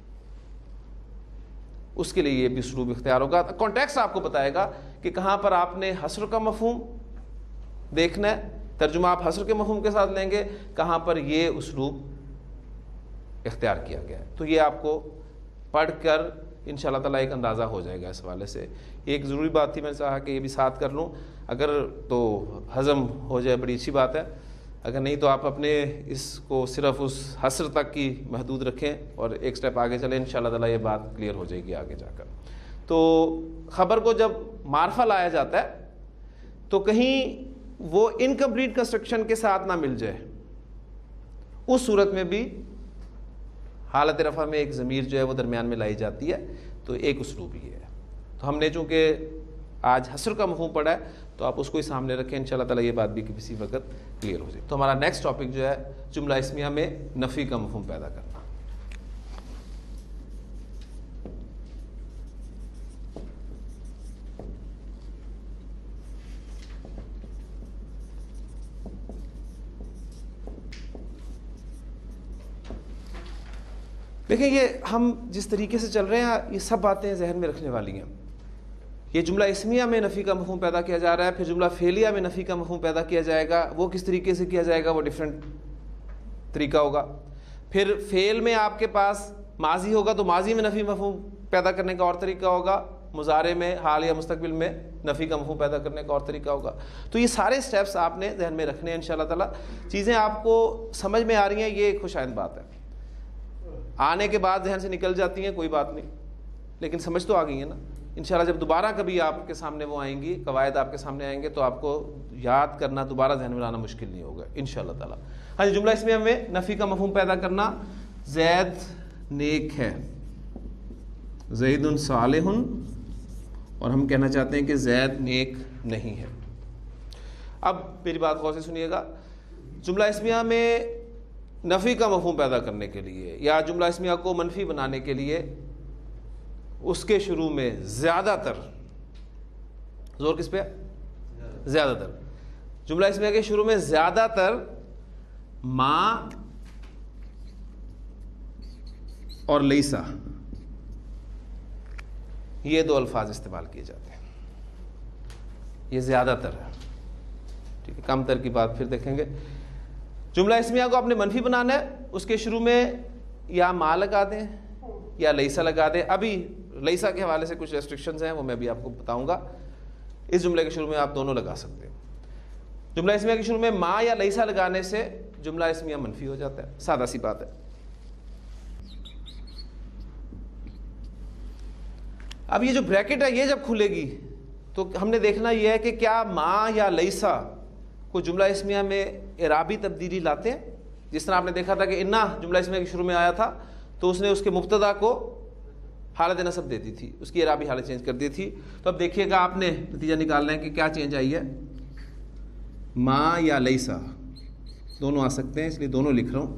اس کے لیے یہ بھی اسلوب اختیار ہوگا. کانٹیکسٹ آپ کو بتائے گا کہ کہاں پر آپ نے حصر کا مفہوم دیکھنا ہے، ترجمہ آپ حصر کے مفہوم کے ساتھ لیں گے، کہاں پر یہ اسلوب اختیار کیا گیا ہے. تو یہ آپ کو پڑھ کر انشاءاللہ تعالیٰ ایک اندازہ ہو جائے گا اس حوالے سے. ایک ضروری بات تھی، میں نے چاہا کہ یہ بھی ساتھ کر لوں، اگر تو ہضم ہو جائے بڑی اچھی بات ہے، اگر نہیں تو آپ اپنے اس کو صرف اس حصر تک کی محدود رکھیں اور ایک سٹیپ آگے چلیں. انشاءاللہ تعالیٰ یہ بات کلیئر ہو جائے گی آگے جا کر. تو خبر کو جب معرفہ لایا جاتا ہے تو کہیں وہ انکمپلیٹ کنسٹرکشن کے ساتھ نہ مل جائے، اس صورت میں بھی حالت رفع میں ایک ضمیر جو ہے وہ درمیان میں لائی جاتی ہے، تو ایک اسلوب یہ ہے۔ تو ہم نے چونکہ آج حصر کا مفہوم پڑھا ہے تو آپ اس کو ہی سامنے رکھیں، انشاءاللہ تعالیٰ یہ بات بھی کسی وقت کلیئر ہو جائے۔ تو ہمارا نیکسٹ ٹاپک جو ہے جملہ اسمیہ میں نفی کا مفہوم پیدا کرنا۔ دیکھیں یہ ہم جس طریقے سے چل رہے ہیں یہ سب باتیں ذہن میں رکھنے والی ہیں۔ یہ جملہ اسمیہ میں نفی کا مفہوم پیدا کیا جا رہا ہے، پھر جملہ فعلیہ میں نفی کا مفہوم پیدا کیا جائے گا، وہ کس طریقے سے کیا جائے گا وہ ڈیفرنٹ طریقہ ہوگا۔ پھر فعل میں آپ کے پاس ماضی ہوگا تو ماضی میں نفی مفہوم پیدا کرنے کا اور طریقہ ہوگا، مضارع میں حال یا مستقبل میں نفی کا مفہوم پیدا کرنے کا اور طریقہ ہوگا۔ تو یہ سارے سٹیپس آپ نے ذہن میں رکھنے ہیں انشاءاللہ تعالیٰ۔ چیزیں آپ کو سمجھ میں آ رہی ہیں، یہ ایک خوشائند بات ہے۔ آنے کے بعد ذہن سے نکل جاتی ہیں کوئی بات نہیں، لیکن سمجھ تو آ گئی ہے نا۔ انشاءاللہ جب دوبارہ کبھی آپ کے سامنے وہ آئیں گی، قواعد آپ کے سامنے آئیں گے تو آپ کو یاد کرنا، دوبارہ ذہن میں لانا مشکل نہیں ہوگا انشاءاللہ تعالیٰ۔ ہاں جی، جملہ اسمیہ میں نفی کا مفہوم پیدا کرنا، زید نیک ہے، زید صالح، اور ہم کہنا چاہتے ہیں کہ زید نیک نہیں ہے۔ اب میری بات غور سے سنیے گا، جملہ اسمیہ میں نفی کا مفہوم پیدا کرنے کے لیے یا جملہ اسمیہ کو منفی بنانے کے لیے اس کے شروع میں زیادہ تر زور کس پہ؟ زیادہ تر جملہ اسمیہ کے شروع میں زیادہ تر ما اور لیسا، یہ دو الفاظ استعمال کیے جاتے ہیں۔ یہ زیادہ تر ہے، ٹھیک ہے، کم تر کی بات پھر دیکھیں گے۔ جملہ اسمیہ کو آپ نے منفی بنانا ہے، اس کے شروع میں یا ما لگا دیں یا لیسا لگا دیں۔ ابھی لیسا کے حوالے سے کچھ ریسٹرکشنز ہیں، وہ میں بھی آپ کو بتاؤں گا۔ اس جملے کے شروع میں آپ دونوں لگا سکتے ہیں۔ جملہ اسمیہ کے شروع میں ما یا لیسا لگانے سے جملہ اسمیہ منفی ہو جاتا ہے، سادہ سی بات ہے۔ اب یہ جو بریکٹ ہے یہ جب کھلے گی تو ہم نے دیکھنا یہ ہے کہ کیا ما یا لیسا کو جملہ اسمیہ میں اعرابی تبدیلی لاتے ہیں۔ جس طرح آپ نے دیکھا تھا کہ انا جملہ اسمیہ کے شروع میں آیا تھا تو اس نے اس کے مبتدا کو حالت نصب دیتی تھی، اس کی اعرابی حالت چینج کر دی تھی۔ تو اب دیکھیے گا آپ نے نتیجہ نکالنا ہے کہ کیا چینج آئی ہے، ما یا لیسا دونوں آ سکتے ہیں، اس لیے دونوں لکھ رہا ہوں۔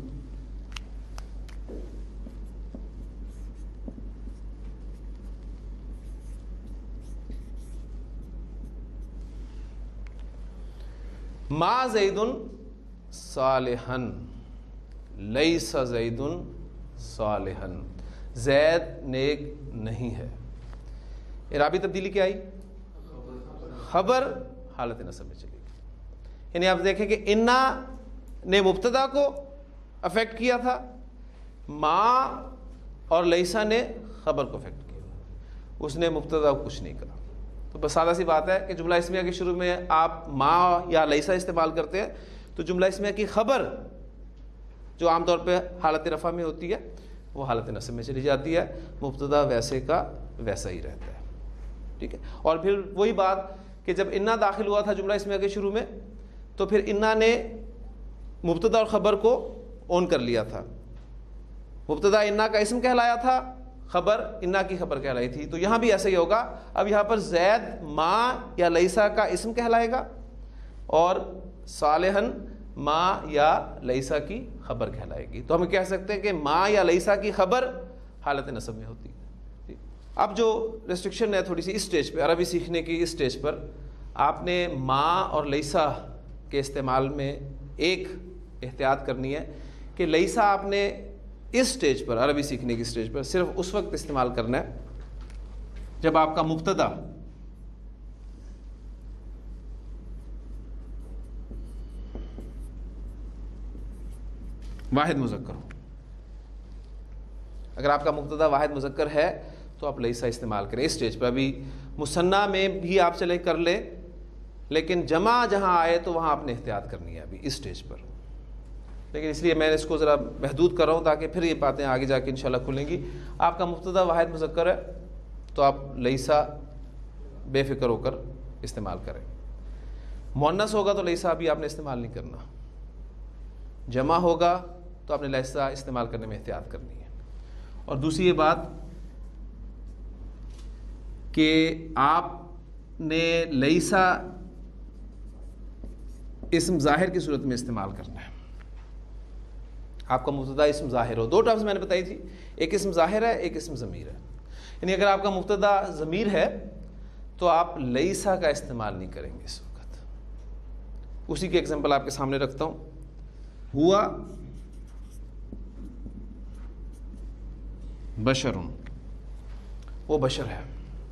ما زید صالحا لیس زید صالحا، زید نیک نہیں ہے۔ اعرابی تبدیلی کیا آئی؟ خبر حالت نصب میں چلی گئی۔ یعنی آپ دیکھیں کہ انا نے مبتدا کو افیکٹ کیا تھا، ما اور لیسا نے خبر کو افیکٹ کیا، اس نے مبتدا کو کچھ نہیں کرا۔ تو بس سادہ سی بات ہے کہ جملہ اسمیہ کے شروع میں آپ ما یا لیسا استعمال کرتے ہیں تو جملہ اسمیہ کی خبر جو عام طور پہ حالت رفع میں ہوتی ہے وہ حالت نصب میں چلی جاتی ہے، مبتدا ویسے کا ویسا ہی رہتا ہے، ٹھیک ہے۔ اور پھر وہی بات کہ جب انا داخل ہوا تھا جملہ اسمیہ کے شروع میں تو پھر انا نے مبتدا اور خبر کو اون کر لیا تھا۔ مبتدا انا کا اسم کہلایا تھا، خبر انا کی خبر کہلائی تھی۔ تو یہاں بھی ایسا ہی ہوگا۔ اب یہاں پر زید ما یا لیسا کا اسم کہلائے گا اور صالحن ما یا لیسا کی خبر کہلائے گی۔ تو ہم کہہ سکتے ہیں کہ ما یا لیسا کی خبر حالت نصب میں ہوتی ہے۔ اب جو ریسٹرکشن ہے تھوڑی سی اس سٹیج پہ، عربی سیکھنے کی اس سٹیج پر آپ نے ما اور لیسا کے استعمال میں ایک احتیاط کرنی ہے کہ لیسا آپ نے اس سٹیج پر، عربی سیکھنے کی سٹیج پر صرف اس وقت استعمال کرنا ہے جب آپ کا مبتدا واحد مذکر ہو۔ اگر آپ کا مبتدا واحد مذکر ہے تو آپ لیسا استعمال کریں اس سٹیج پر۔ ابھی مثنیٰ میں بھی آپ چلے کر لیں، لیکن جمع جہاں آئے تو وہاں آپ نے احتیاط کرنی ہے ابھی اس سٹیج پر۔ لیکن اس لیے میں نے اس کو ذرا محدود کر رہا ہوں تاکہ پھر یہ باتیں آگے جا کے انشاءاللہ کھلیں گی۔ آپ کا مبتدا واحد مذکر ہے تو آپ لیسا بے فکر ہو کر استعمال کریں۔ مؤنث ہوگا تو لیسا بھی آپ نے استعمال نہیں کرنا، جمع ہوگا تو آپ نے لیسا استعمال کرنے میں احتیاط کرنی ہے. اور دوسری یہ بات کہ آپ نے لیسا اسم ظاہر کی صورت میں استعمال کرنا ہے. آپ کا مبتدا اسم ظاہر ہو. 2 ٹرمز میں نے بتائی تھی, ایک اسم ظاہر ہے, ایک اسم ضمیر ہے. یعنی اگر آپ کا مبتدا ضمیر ہے تو آپ لیسا کا استعمال نہیں کریں گے اس وقت. اسی کی ایگزامپل آپ کے سامنے رکھتا ہوں. ہوا بشرن, وہ بشر ہے,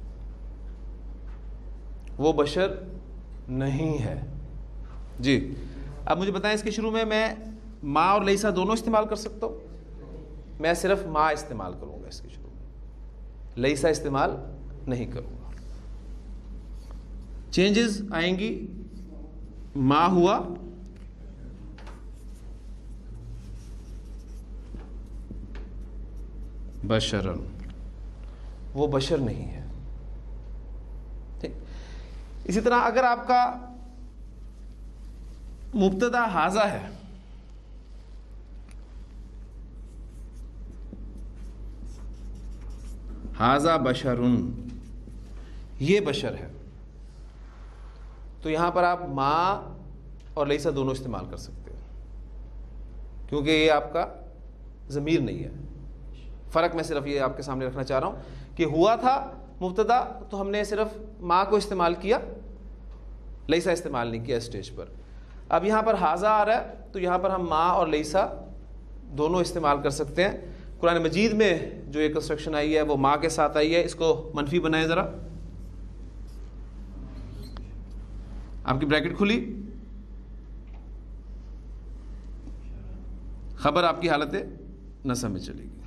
وہ بشر نہیں ہے. جی اب مجھے بتائیں اس کے شروع میں ما اور لیسا دونوں استعمال کر سکتا ہوں؟ میں صرف ما استعمال کروں گا اس کے شروع میں, لیسا استعمال نہیں کروں گا. چینجز آئیں گی. ما ہوا بشرن, وہ بشر نہیں ہے. ٹھیک. اسی طرح اگر آپ کا مبتدا ہاذا ہے, ہاذا بشرن, یہ بشر ہے, تو یہاں پر آپ ما اور لیسا دونوں استعمال کر سکتے ہیں کیونکہ یہ آپ کا ضمیر نہیں ہے. فرق میں صرف یہ آپ کے سامنے رکھنا چاہ رہا ہوں کہ ہوا تھا مبتدا تو ہم نے صرف ما کو استعمال کیا, لیسا استعمال نہیں کیا اسٹیج پر. اب یہاں پر ہاذا آ رہا ہے تو یہاں پر ہم ما اور لیسا دونوں استعمال کر سکتے ہیں. قرآن مجید میں جو ایک کنسٹرکشن آئی ہے وہ ما کے ساتھ آئی ہے. اس کو منفی بنائیں ذرا. آپ کی بریکٹ کھلی, خبر آپ کی حالت نصب میں چلے گی.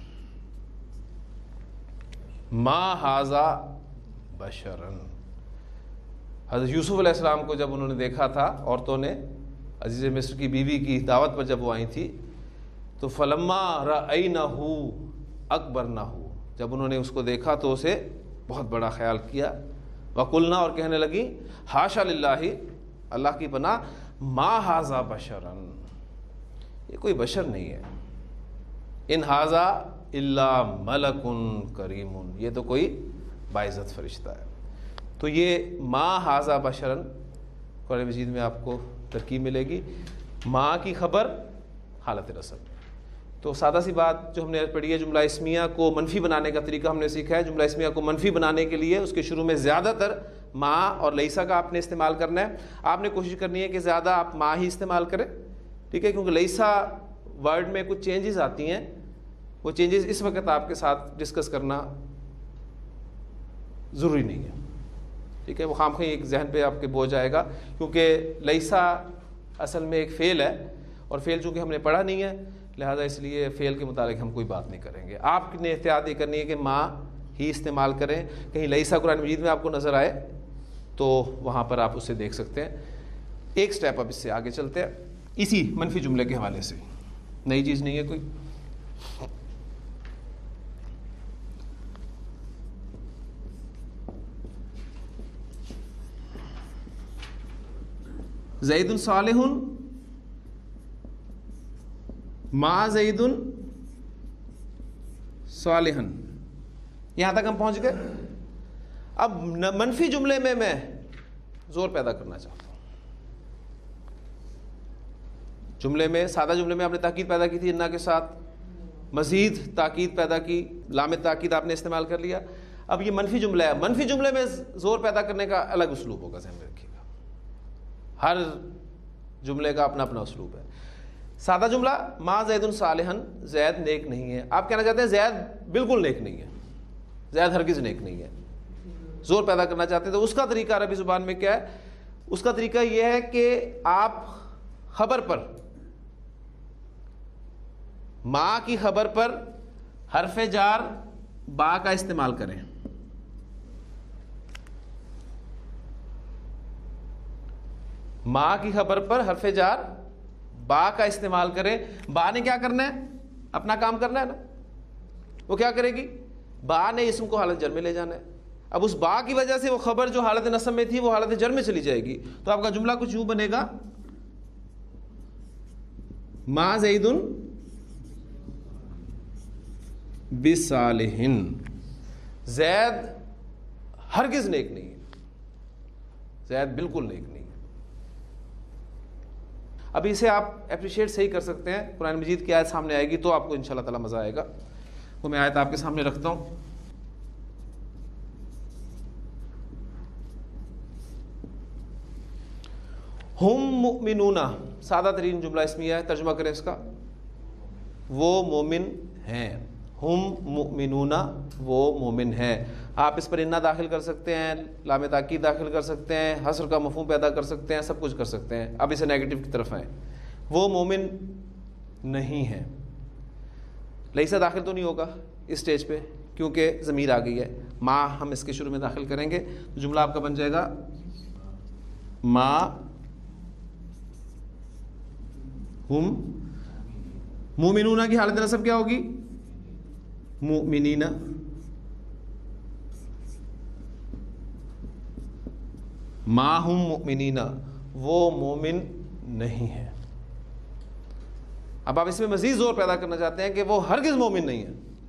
ما ہاذا بشرن. حضرت یوسف علیہ السلام کو جب انہوں نے دیکھا تھا, عورتوں نے عزیز مصر کی بیوی کی دعوت پر جب وہ آئی تھی, تو فلما رأینہ اکبرنہ, جب انہوں نے اس کو دیکھا تو اسے بہت بڑا خیال کیا. وقلنا, اور کہنے لگی حاشا للہ, اللہ کی پناہ, ما ہاذا بشرن, یہ کوئی بشر نہیں ہے. ان ہاذا الا ملک کریم, یہ تو کوئی باعزت فرشتہ ہے. تو یہ ما ہاذا بشرن قرآن مجید میں آپ کو ترکیب ملے گی. ما کی خبر حالت رسم. تو سادہ سی بات جو ہم نے پڑھی ہے, جملہ اسمیہ کو منفی بنانے کا طریقہ ہم نے سیکھا ہے. جملہ اسمیہ کو منفی بنانے کے لیے اس کے شروع میں زیادہ تر ما اور لیسا کا آپ نے استعمال کرنا ہے. آپ نے کوشش کرنی ہے کہ زیادہ آپ ما ہی استعمال کریں, ٹھیک ہے, کیونکہ لیسا ورڈ میں کچھ چینجز آتی ہیں. وہ چینجز اس وقت آپ کے ساتھ ڈسکس کرنا ضروری نہیں ہے, ٹھیک ہے. وہ خامخواہ ایک ذہن پہ آپ کے بوجھ آئے گا, کیونکہ لیسا اصل میں ایک فعل ہے, اور فعل چونکہ ہم نے پڑھا نہیں ہے لہذا اس لیے فعل کے متعلق ہم کوئی بات نہیں کریں گے. آپ نے احتیاط یہ کرنی ہے کہ ما ہی استعمال کریں. کہیں لیسا قرآن مجید میں آپ کو نظر آئے تو وہاں پر آپ اسے دیکھ سکتے ہیں. ایک سٹیپ اب اس سے آگے چلتے ہیں اسی منفی جملے کے حوالے سے, نئی چیز نہیں ہے کوئی. زید صالح, ما زید صالحا, یہاں تک ہم پہنچ گئے. اب منفی جملے میں زور پیدا کرنا چاہتا ہوں. جملے میں, سادہ جملے میں آپ نے تاکید پیدا کی تھی انا کے ساتھ, مزید تاکید پیدا کی, لام تاکید آپ نے استعمال کر لیا. اب یہ منفی جملہ ہے, منفی جملے میں زور پیدا کرنے کا الگ اسلوب ہوگا, ذہن میں رکھیے گا. ہر جملے کا اپنا اپنا اسلوب ہے. سادہ جملہ ما زید صالحا, زید نیک نہیں ہے. آپ کہنا چاہتے ہیں زید بالکل نیک نہیں ہے, زید ہرگز نیک نہیں ہے, زور پیدا کرنا چاہتے ہیں. تو اس کا طریقہ عربی زبان میں کیا ہے؟ اس کا طریقہ یہ ہے کہ آپ خبر پر, ما کی خبر پر حرف جار با کا استعمال کریں. ما کی خبر پر حرف جار با کا استعمال کریں. با نے کیا کرنا ہے؟ اپنا کام کرنا ہے نا. وہ کیا کرے گی؟ با نے اسم کو حالت جر میں لے جانا ہے. اب اس با کی وجہ سے وہ خبر جو حالت نصب میں تھی وہ حالت جر میں چلی جائے گی. تو آپ کا جملہ کچھ یوں بنے گا, ما زید بصالحن، زید ہرگز نیک نہیں ہے، زید بالکل نیک نہیں ہے۔ اب اسے آپ اپریشیٹ صحیح کر سکتے ہیں، قرآن مجید کی آیت سامنے آئے گی تو آپ کو انشاءاللہ تعالی مزہ آئے گا۔ وہ میں آیت آپ کے سامنے رکھتا ہوں۔ ہم مؤمنون، سادہ ترین جملہ اسمیہ ہے، ترجمہ کریں اس کا، وہ مومن ہیں۔ ہم مؤمنون، وہ مومن ہیں۔ آپ اس پر انا داخل کر سکتے ہیں، لام تاکید داخل کر سکتے ہیں، حصر کا مفہوم پیدا کر سکتے ہیں، سب کچھ کر سکتے ہیں۔ اب اسے نیگیٹو کی طرف آئیں، وہ مومن نہیں ہیں۔ لیسا داخل تو نہیں ہوگا اس سٹیج پہ کیونکہ ضمیر آ گئی ہے، ما ہم اس کے شروع میں داخل کریں گے تو جملہ آپ کا بن جائے گا ما ہم مومنون کی حالت نصب کیا ہوگی؟ مؤمنین۔ ما ہم مؤمنین، وہ مومن نہیں ہے۔ اب آپ اس میں مزید زور پیدا کرنا چاہتے ہیں کہ وہ ہرگز مومن نہیں ہے،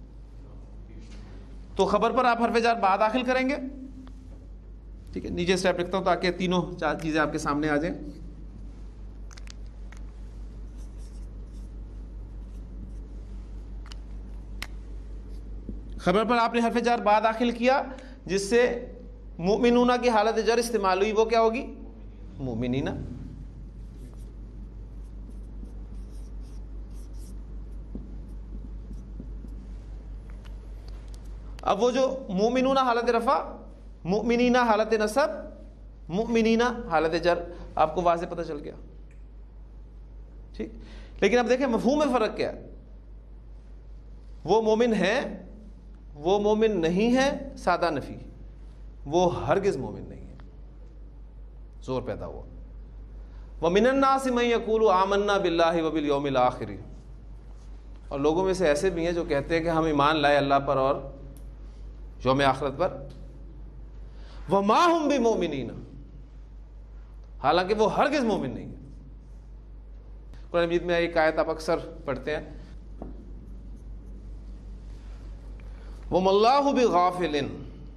تو خبر پر آپ حرف جر با داخل کریں گے۔ ٹھیک ہے، نیچے اسٹیپ لکھتا ہوں تاکہ تینوں چار چیزیں آپ کے سامنے آ جائیں۔ خبر پر آپ نے حرف جر با داخل کیا جس سے مؤمنون کی حالت جر استعمال ہوئی، وہ کیا ہوگی؟ مومنین۔ اب وہ جو مومنون حالت رفع، مؤمنین حالت نصب، مؤمنین حالت جر، آپ کو واضح پتہ چل گیا۔ ٹھیک، لیکن اب دیکھیں مفہوم میں فرق کیا ہے۔ وہ مومن ہیں، وہ مومن نہیں ہے، سادہ نفی، وہ ہرگز مومن نہیں ہے، زور پیدا ہوا۔ وَمِنَ النَّاسِ مَن يَقُولُ آمَنَّا بِاللَّهِ وَبِالْيَوْمِ الْآخِرِ، اور لوگوں میں سے ایسے بھی ہیں جو کہتے ہیں کہ ہم ایمان لائے اللہ پر اور یوم آخرت پر۔ وَمَا هُمْ بِمُؤْمِنِينَ، حالانکہ وہ ہرگز مومن نہیں ہے۔ قرآن مجید میں ایک آیت آپ اکثر پڑھتے ہیں، وَمَا اللَّهُ بِغَافِلٍ،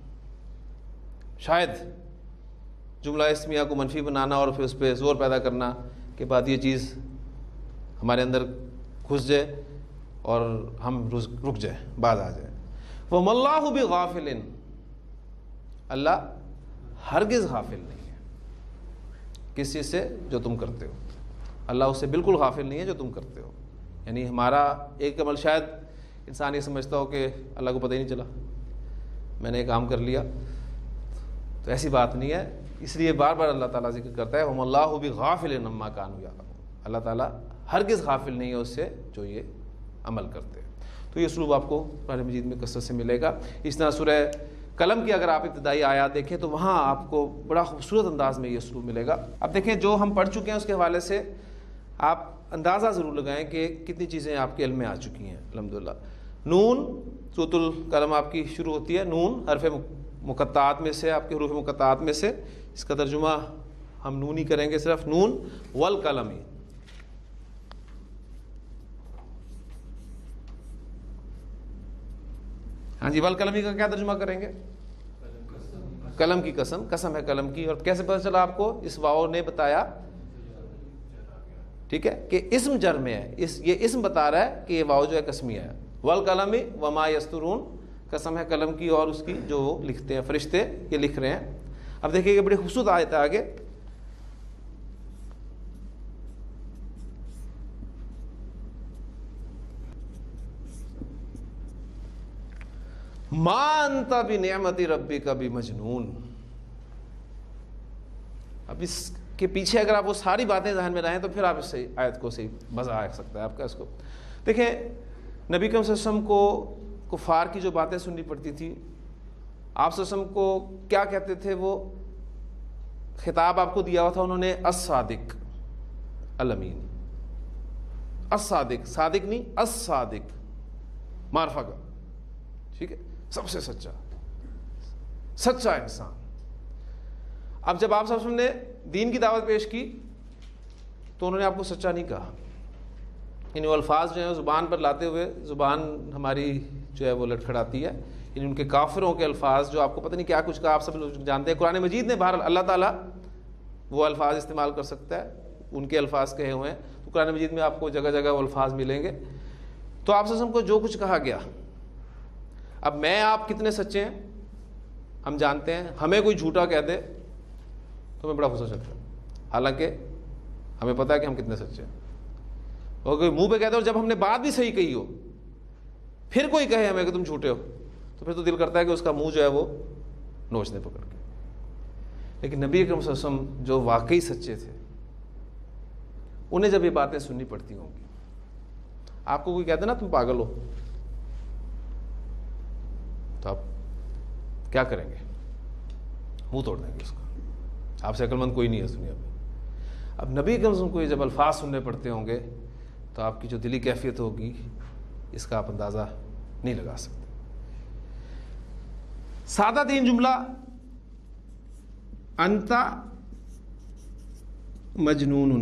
شاید جملہ اسمیہ کو منفی بنانا اور پھر اس پہ زور پیدا کرنا کہ بعد یہ چیز ہمارے اندر گھس جائے اور ہم رک جائیں، بعد آ جائے۔ وَمَا اللَّهُ بِغَافِلٍ، اللہ ہرگز غافل نہیں ہے کس چیز سے جو تم کرتے ہو، اللہ اس سے بالکل غافل نہیں ہے جو تم کرتے ہو۔ یعنی ہمارا ایک عمل شاید انسان یہ سمجھتا ہو کہ اللہ کو پتہ ہی نہیں چلا، میں نے ایک کام کر لیا، تو ایسی بات نہیں ہے۔ اس لیے بار بار اللہ تعالیٰ ذکر کرتا ہے وَمَا اللَّهُ بِغَافِلٍ عَمَّا كَانُوا يَعْمَلُونَ، اللہ تعالیٰ ہرگز غافل نہیں ہے اس سے جو یہ عمل کرتے ہیں۔ تو یہ اسلوب آپ کو قرآن مجید میں کثرت سے ملے گا۔ اس طرح سورہ قلم کی اگر آپ ابتدائی آیات دیکھیں تو وہاں آپ کو بڑا خوبصورت انداز میں یہ اسلوب ملے گا۔ اب دیکھیں جو ہم پڑھ چکے ہیں اس کے حوالے سے آپ اندازہ ضرور لگائیں کہ کتنی چیزیں آپ کے علم میں آ چکی ہیں الحمدللہ۔ نون، سورۃ القلم آپ کی شروع ہوتی ہے، نون حرف مقطعات میں سے، آپ کے حروف مقطعات میں سے، اس کا ترجمہ ہم نون ہی کریں گے، صرف نون والقلم۔ ہاں جی، والقلم کا کیا ترجمہ کریں گے؟ قلم کی قسم، قسم ہے قلم کی۔ اور کیسے پتہ چلا آپ کو؟ اس واو نے بتایا، ٹھیک ہے، کہ اسم جر میں ہے، یہ اسم بتا رہا ہے کہ یہ واو جو ہے قسمیہ ہے۔ والقلم وما یسطرون، قسم ہے قلم کی اور اس کی جو لکھتے ہیں فرشتے، یہ لکھ رہے ہیں۔ اب دیکھیے کہ بڑی خوبصورت آیت ہے آگے، ما انت بنعمت ربک بمجنون۔ اب اس کے پیچھے اگر آپ وہ ساری باتیں ذہن میں رہیں تو پھر آپ اس سے آیت کو صحیح مزہ آ سکتا ہے آپ کا۔ اس کو دیکھیں، نبی کریم صلی اللہ علیہ وسلم کو کفار کی جو باتیں سننی پڑتی تھی، آپ صلی اللہ علیہ وسلم کو کیا کہتے تھے؟ وہ خطاب آپ کو دیا ہوا تھا انہوں نے، الصادق الامین، الصادق، صادق نہیں، الصادق معرفہ کا، ٹھیک ہے، سب سے سچا، سچا انسان۔ اب جب آپ صلی اللہ علیہ وسلم نے دین کی دعوت پیش کی تو انہوں نے آپ کو سچا نہیں کہا، یعنی وہ الفاظ جو ہیں زبان پر لاتے ہوئے، زبان ہماری جو ہے وہ لٹکھڑاتی ہے. یعنی ان کے کافروں کے الفاظ جو آپ کو پتہ نہیں کیا کچھ کہا، آپ سب لوگ جانتے ہیں. قرآن مجید نے بہرحال اللہ تعالیٰ وہ الفاظ استعمال کر سکتا ہے، ان کے الفاظ کہے ہوئے ہیں. تو قرآن مجید میں آپ کو جگہ جگہ وہ الفاظ ملیں گے. تو آپ صلی اللہ علیہ وسلم کو جو کچھ کہا گیا، اب میں آپ کتنے سچے ہیں ہم جانتے ہیں. ہمیں کوئی جھوٹا کہہ دے تو ہمیں بڑا غصہ چلتا ہے، حالانکہ ہمیں پتہ ہے کہ ہم کتنے سچے ہیں. اور کوئی منہ پہ کہتے اور جب ہم نے بات بھی صحیح کہی ہو پھر کوئی کہے ہمیں کہ تم جھوٹے ہو، تو پھر تو دل کرتا ہے کہ اس کا منہ جو ہے وہ نوچ دے پکڑ کے. لیکن نبی اکرم صلی اللہ علیہ وسلم جو واقعی سچے تھے، انہیں جب یہ باتیں سننی پڑتی ہوں گی. آپ کو کوئی کہتے نا تم پاگل ہو، تو آپ کیا کریں گے؟ منہ توڑ دیں گے اس کا. آپ سے عقل مند کوئی نہیں ہے اس دنیا میں. اب نبی اکرم صلی اللہ علیہ وسلم کو یہ جب الفاظ سننے پڑتے ہوں گے تو آپ کی جو دلی کیفیت ہوگی اس کا آپ اندازہ نہیں لگا سکتے. سادہ ترین جملہ انت مجنون.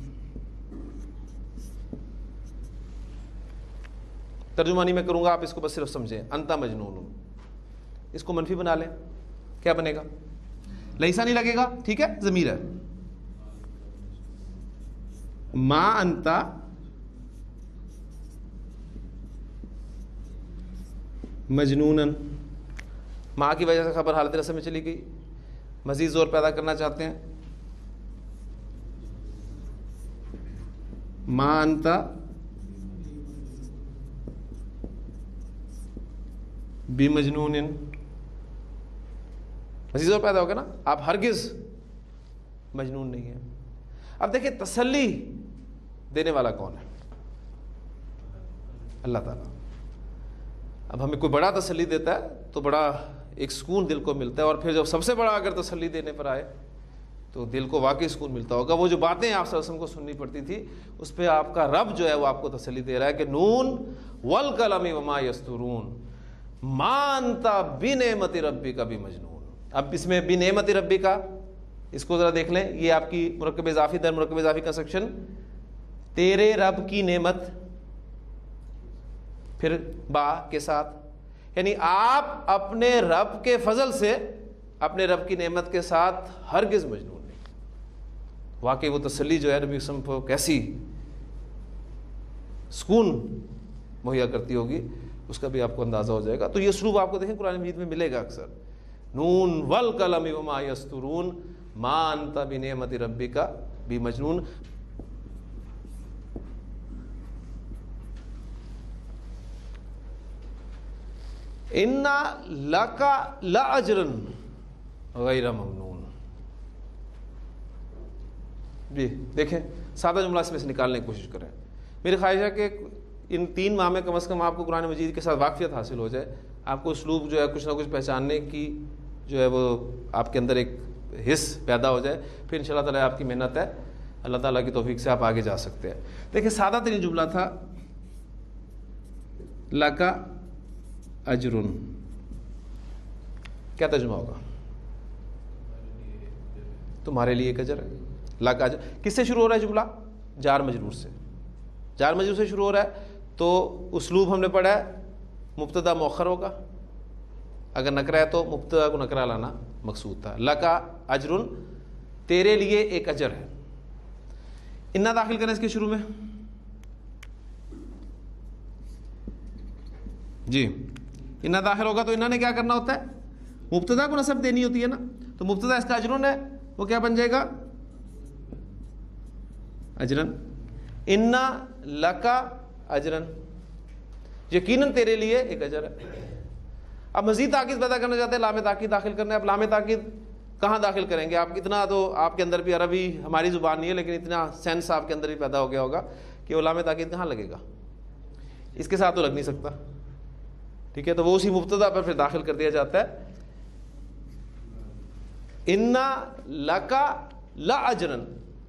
ترجمانی میں کروں گا، آپ اس کو بس صرف سمجھیں. انت مجنون، اس کو منفی بنا لیں، کیا بنے گا؟ لیسا نہیں لگے گا، ٹھیک ہے، ضمیر ہے. ما انت مجنون، ماں کی وجہ سے خبر حالت رسم میں چلی گئی. مزید زور پیدا کرنا چاہتے ہیں، ما انت بمجنون، مزید زور پیدا ہوگا نا. آپ ہرگز مجنون نہیں ہیں. اب دیکھیں تسلی دینے والا کون ہے؟ اللہ تعالیٰ. اب ہمیں کوئی بڑا تسلی دیتا ہے تو بڑا ایک سکون دل کو ملتا ہے، اور پھر جب سب سے بڑا اگر تسلی دینے پر آئے تو دل کو واقعی سکون ملتا ہوگا. وہ جو باتیں آپ صلی اللہ علیہ وسلم کو سننی پڑتی تھی اس پہ آپ کا رب جو ہے وہ آپ کو تسلی دے رہا ہے کہ نون والقلم وما یسطرون ما انت بنعمت ربک بمجنون. اب اس میں بنعمت ربک کا اس کو ذرا دیکھ لیں. یہ آپ کی مرکب اضافی در مرکب اضافی کا سیکشن، تیرے رب کی نعمت، پھر با کے ساتھ، یعنی آپ اپنے رب کے فضل سے اپنے رب کی نعمت کے ساتھ ہرگز مجنون نہیں. واقعی وہ تسلی جو ہے نبی صلی اللہ علیہ وسلم کو کیسی سکون مہیا کرتی ہوگی اس کا بھی آپ کو اندازہ ہو جائے گا. تو یہ اسلوب آپ کو دیکھیں قرآن مجید میں ملے گا اکثر. نون والقلم وما یسطرون ما انت بنعمت ربک بمجنون. انا لک لاجرا غیر ممنون. جی دیکھیں سادہ جملہ اس میں سے نکالنے کی کوشش کریں. میری خواہش ہے کہ ان 3 ماہ میں کم از کم آپ کو قرآن مجید کے ساتھ واقفیت حاصل ہو جائے. آپ کو اسلوب جو ہے کچھ نہ کچھ پہچاننے کی جو ہے وہ آپ کے اندر ایک حس پیدا ہو جائے. پھر انشاءاللہ تعالیٰ آپ کی محنت ہے، اللہ تعالیٰ کی توفیق سے آپ آگے جا سکتے ہیں. دیکھیں سادہ ترین جملہ تھا لکا اجرن. کیا ترجمہ ہوگا؟ تمہارے لیے ایک اجر ہے. لکا اجر کس سے شروع ہو رہا ہے جملہ؟ جار مجرور سے. جار مجرور سے شروع ہو رہا ہے تو اسلوب ہم نے پڑھا ہے مبتدا مؤخر ہوگا. اگر نکرہ ہے تو مبتدا کو نکرہ لانا مقصود تھا. لکا اجرن، تیرے لیے ایک اجر ہے. انا داخل کریں اس کے شروع میں. جی انا داخل ہوگا تو انا نے کیا کرنا ہوتا ہے؟ مبتدا کو نصب دینی ہوتی ہے نا. تو مبتدا اس کا اجرن ہے، وہ کیا بن جائے گا؟ اجرن. انا لکا اجرن، یقیناً تیرے لیے ایک اجر ہے. اب مزید تاکید پیدا کرنا چاہتے ہیں، لام تاکید داخل کرنا ہے. اب لام تاکید کہاں داخل کریں گے؟ آپ اتنا تو آپ کے اندر بھی عربی ہماری زبان نہیں ہے، لیکن اتنا سینس آپ کے اندر بھی پیدا ہو گیا ہوگا کہ وہ لام تاکید کہاں لگے گا؟ اس کے ساتھ تو لگ نہیں سکتا. ٹھیک ہے، تو وہ اسی مبتدا پر پھر داخل کر دیا جاتا ہے. انا لکا لاجرن.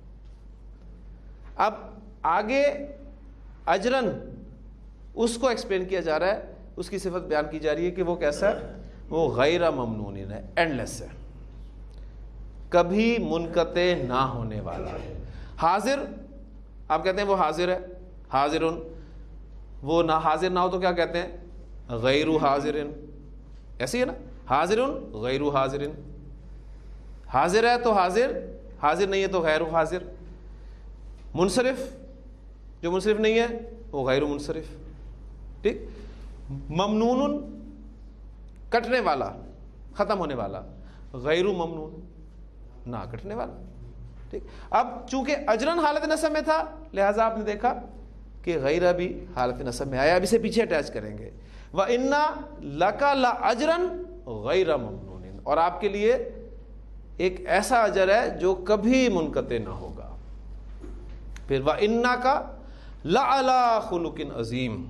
اب آگے اجرن اس کو ایکسپلین کیا جا رہا ہے، اس کی صفت بیان کی جا رہی ہے کہ وہ کیسا ہے؟ وہ غیر ممنون ہے، اینڈ لیس ہے، کبھی منقطع نہ ہونے والا ہے. حاضر، آپ کہتے ہیں وہ حاضر ہے، حاضرن. وہ نہ حاضر نہ ہو تو کیا کہتے ہیں؟ غیر حاضر، ایسی ہے نا، حاضر غیر حاضر، حاضر ہے تو حاضر، حاضر نہیں ہے تو غیر حاضر، منصرف جو منصرف نہیں ہے وہ غیر منصرف، ٹھیک، ممنون کٹنے والا، ختم ہونے والا، غیر ممنون نہ کٹنے والا، ٹھیک۔ اب چونکہ اجرن حالت نصب میں تھا لہذا آپ نے دیکھا کہ غیرہ بھی حالت نصب میں آیا، اب اسے پیچھے اٹیچ کریں گے، وَإِنَّا لَكَ لَأَجْرًا غَيْرَ مَمْنُونٍ، اور آپ کے لیے ایک ایسا اجر ہے جو کبھی منقطع نہ ہوگا۔ پھر وَإِنَّكَ لَعَلَىٰ خُلُقٍ عَظِيمٍ،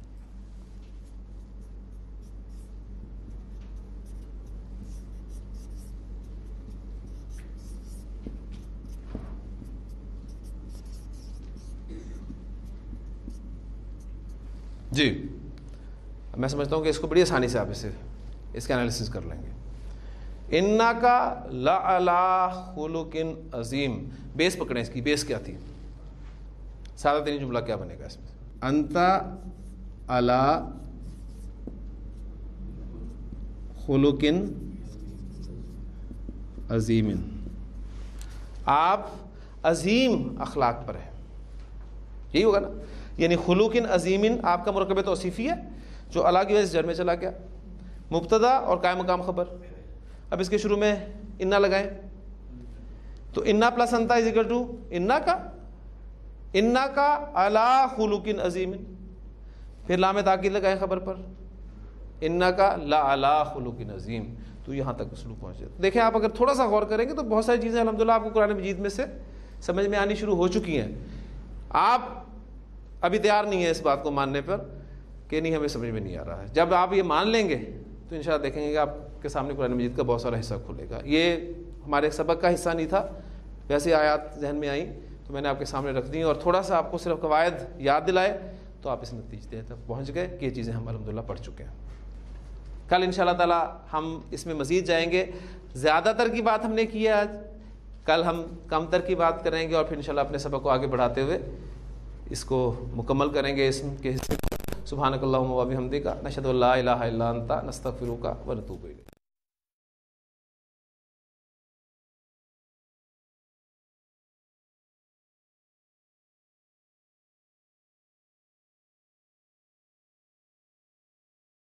جی میں سمجھتا ہوں کہ اس کو بڑی آسانی سے آپ اس کا انالیسس کر لیں گے۔ اِنَّكَ لَعَلَىٰ خُلُقٍ عَظِيمٍ، بیس پکڑیں، اس کی بیس کیا تھی، سادہ ترین جملہ کیا بنے گا اس میں، انت علی خلق عظیم، آپ عظیم اخلاق پر ہیں، یہی ہوگا نا، یعنی خلوق عظیم آپ کا مرکب توصیفی ہے جو اللہ کی وجہ سے جر میں چلا گیا، مبتدا اور قائم مقام خبر۔ اب اس کے شروع میں انا لگائیں تو انا پلس انتا از اکول ٹو انا کا علی خلوق عظیم، پھر لام تاکید لگائیں خبر پر، انا کا لا علی خلوق عظیم، تو یہاں تک سلوک پہنچے۔ دیکھیں آپ اگر تھوڑا سا غور کریں گے تو بہت ساری چیزیں الحمدللہ آپ کو قرآن مجید میں سے سمجھ میں آنی شروع ہو چکی ہیں۔ آپ ابھی تیار نہیں ہے اس بات کو ماننے پر کہ نہیں ہمیں سمجھ میں نہیں آ رہا ہے، جب آپ یہ مان لیں گے تو انشاءاللہ دیکھیں گے کہ آپ کے سامنے قرآن مجید کا بہت سارا حصہ کھلے گا۔ یہ ہمارے سبق کا حصہ نہیں تھا، ویسے آیات ذہن میں آئیں تو میں نے آپ کے سامنے رکھ دی، اور تھوڑا سا آپ کو صرف قواعد یاد دلائے تو آپ اس نتیجے تک پہنچ گئے کہ یہ چیزیں ہم الحمدللہ پڑھ چکے ہیں۔ کل انشاءاللہ تعالی ہم اس میں مزید جائیں گے، زیادہ تر کی بات ہم نے کی ہے آج، کل ہم کم تر کی بات کریں گے، اور پھر انشاءاللہ اپنے سبق کو آگے بڑھاتے ہوئے اس کو مکمل کریں گے اسم کے حصے کو۔ سبحانک اللہم و بحمدک، نشہد ان لا الہ الا انت، نستغفرک و نتوب الیک۔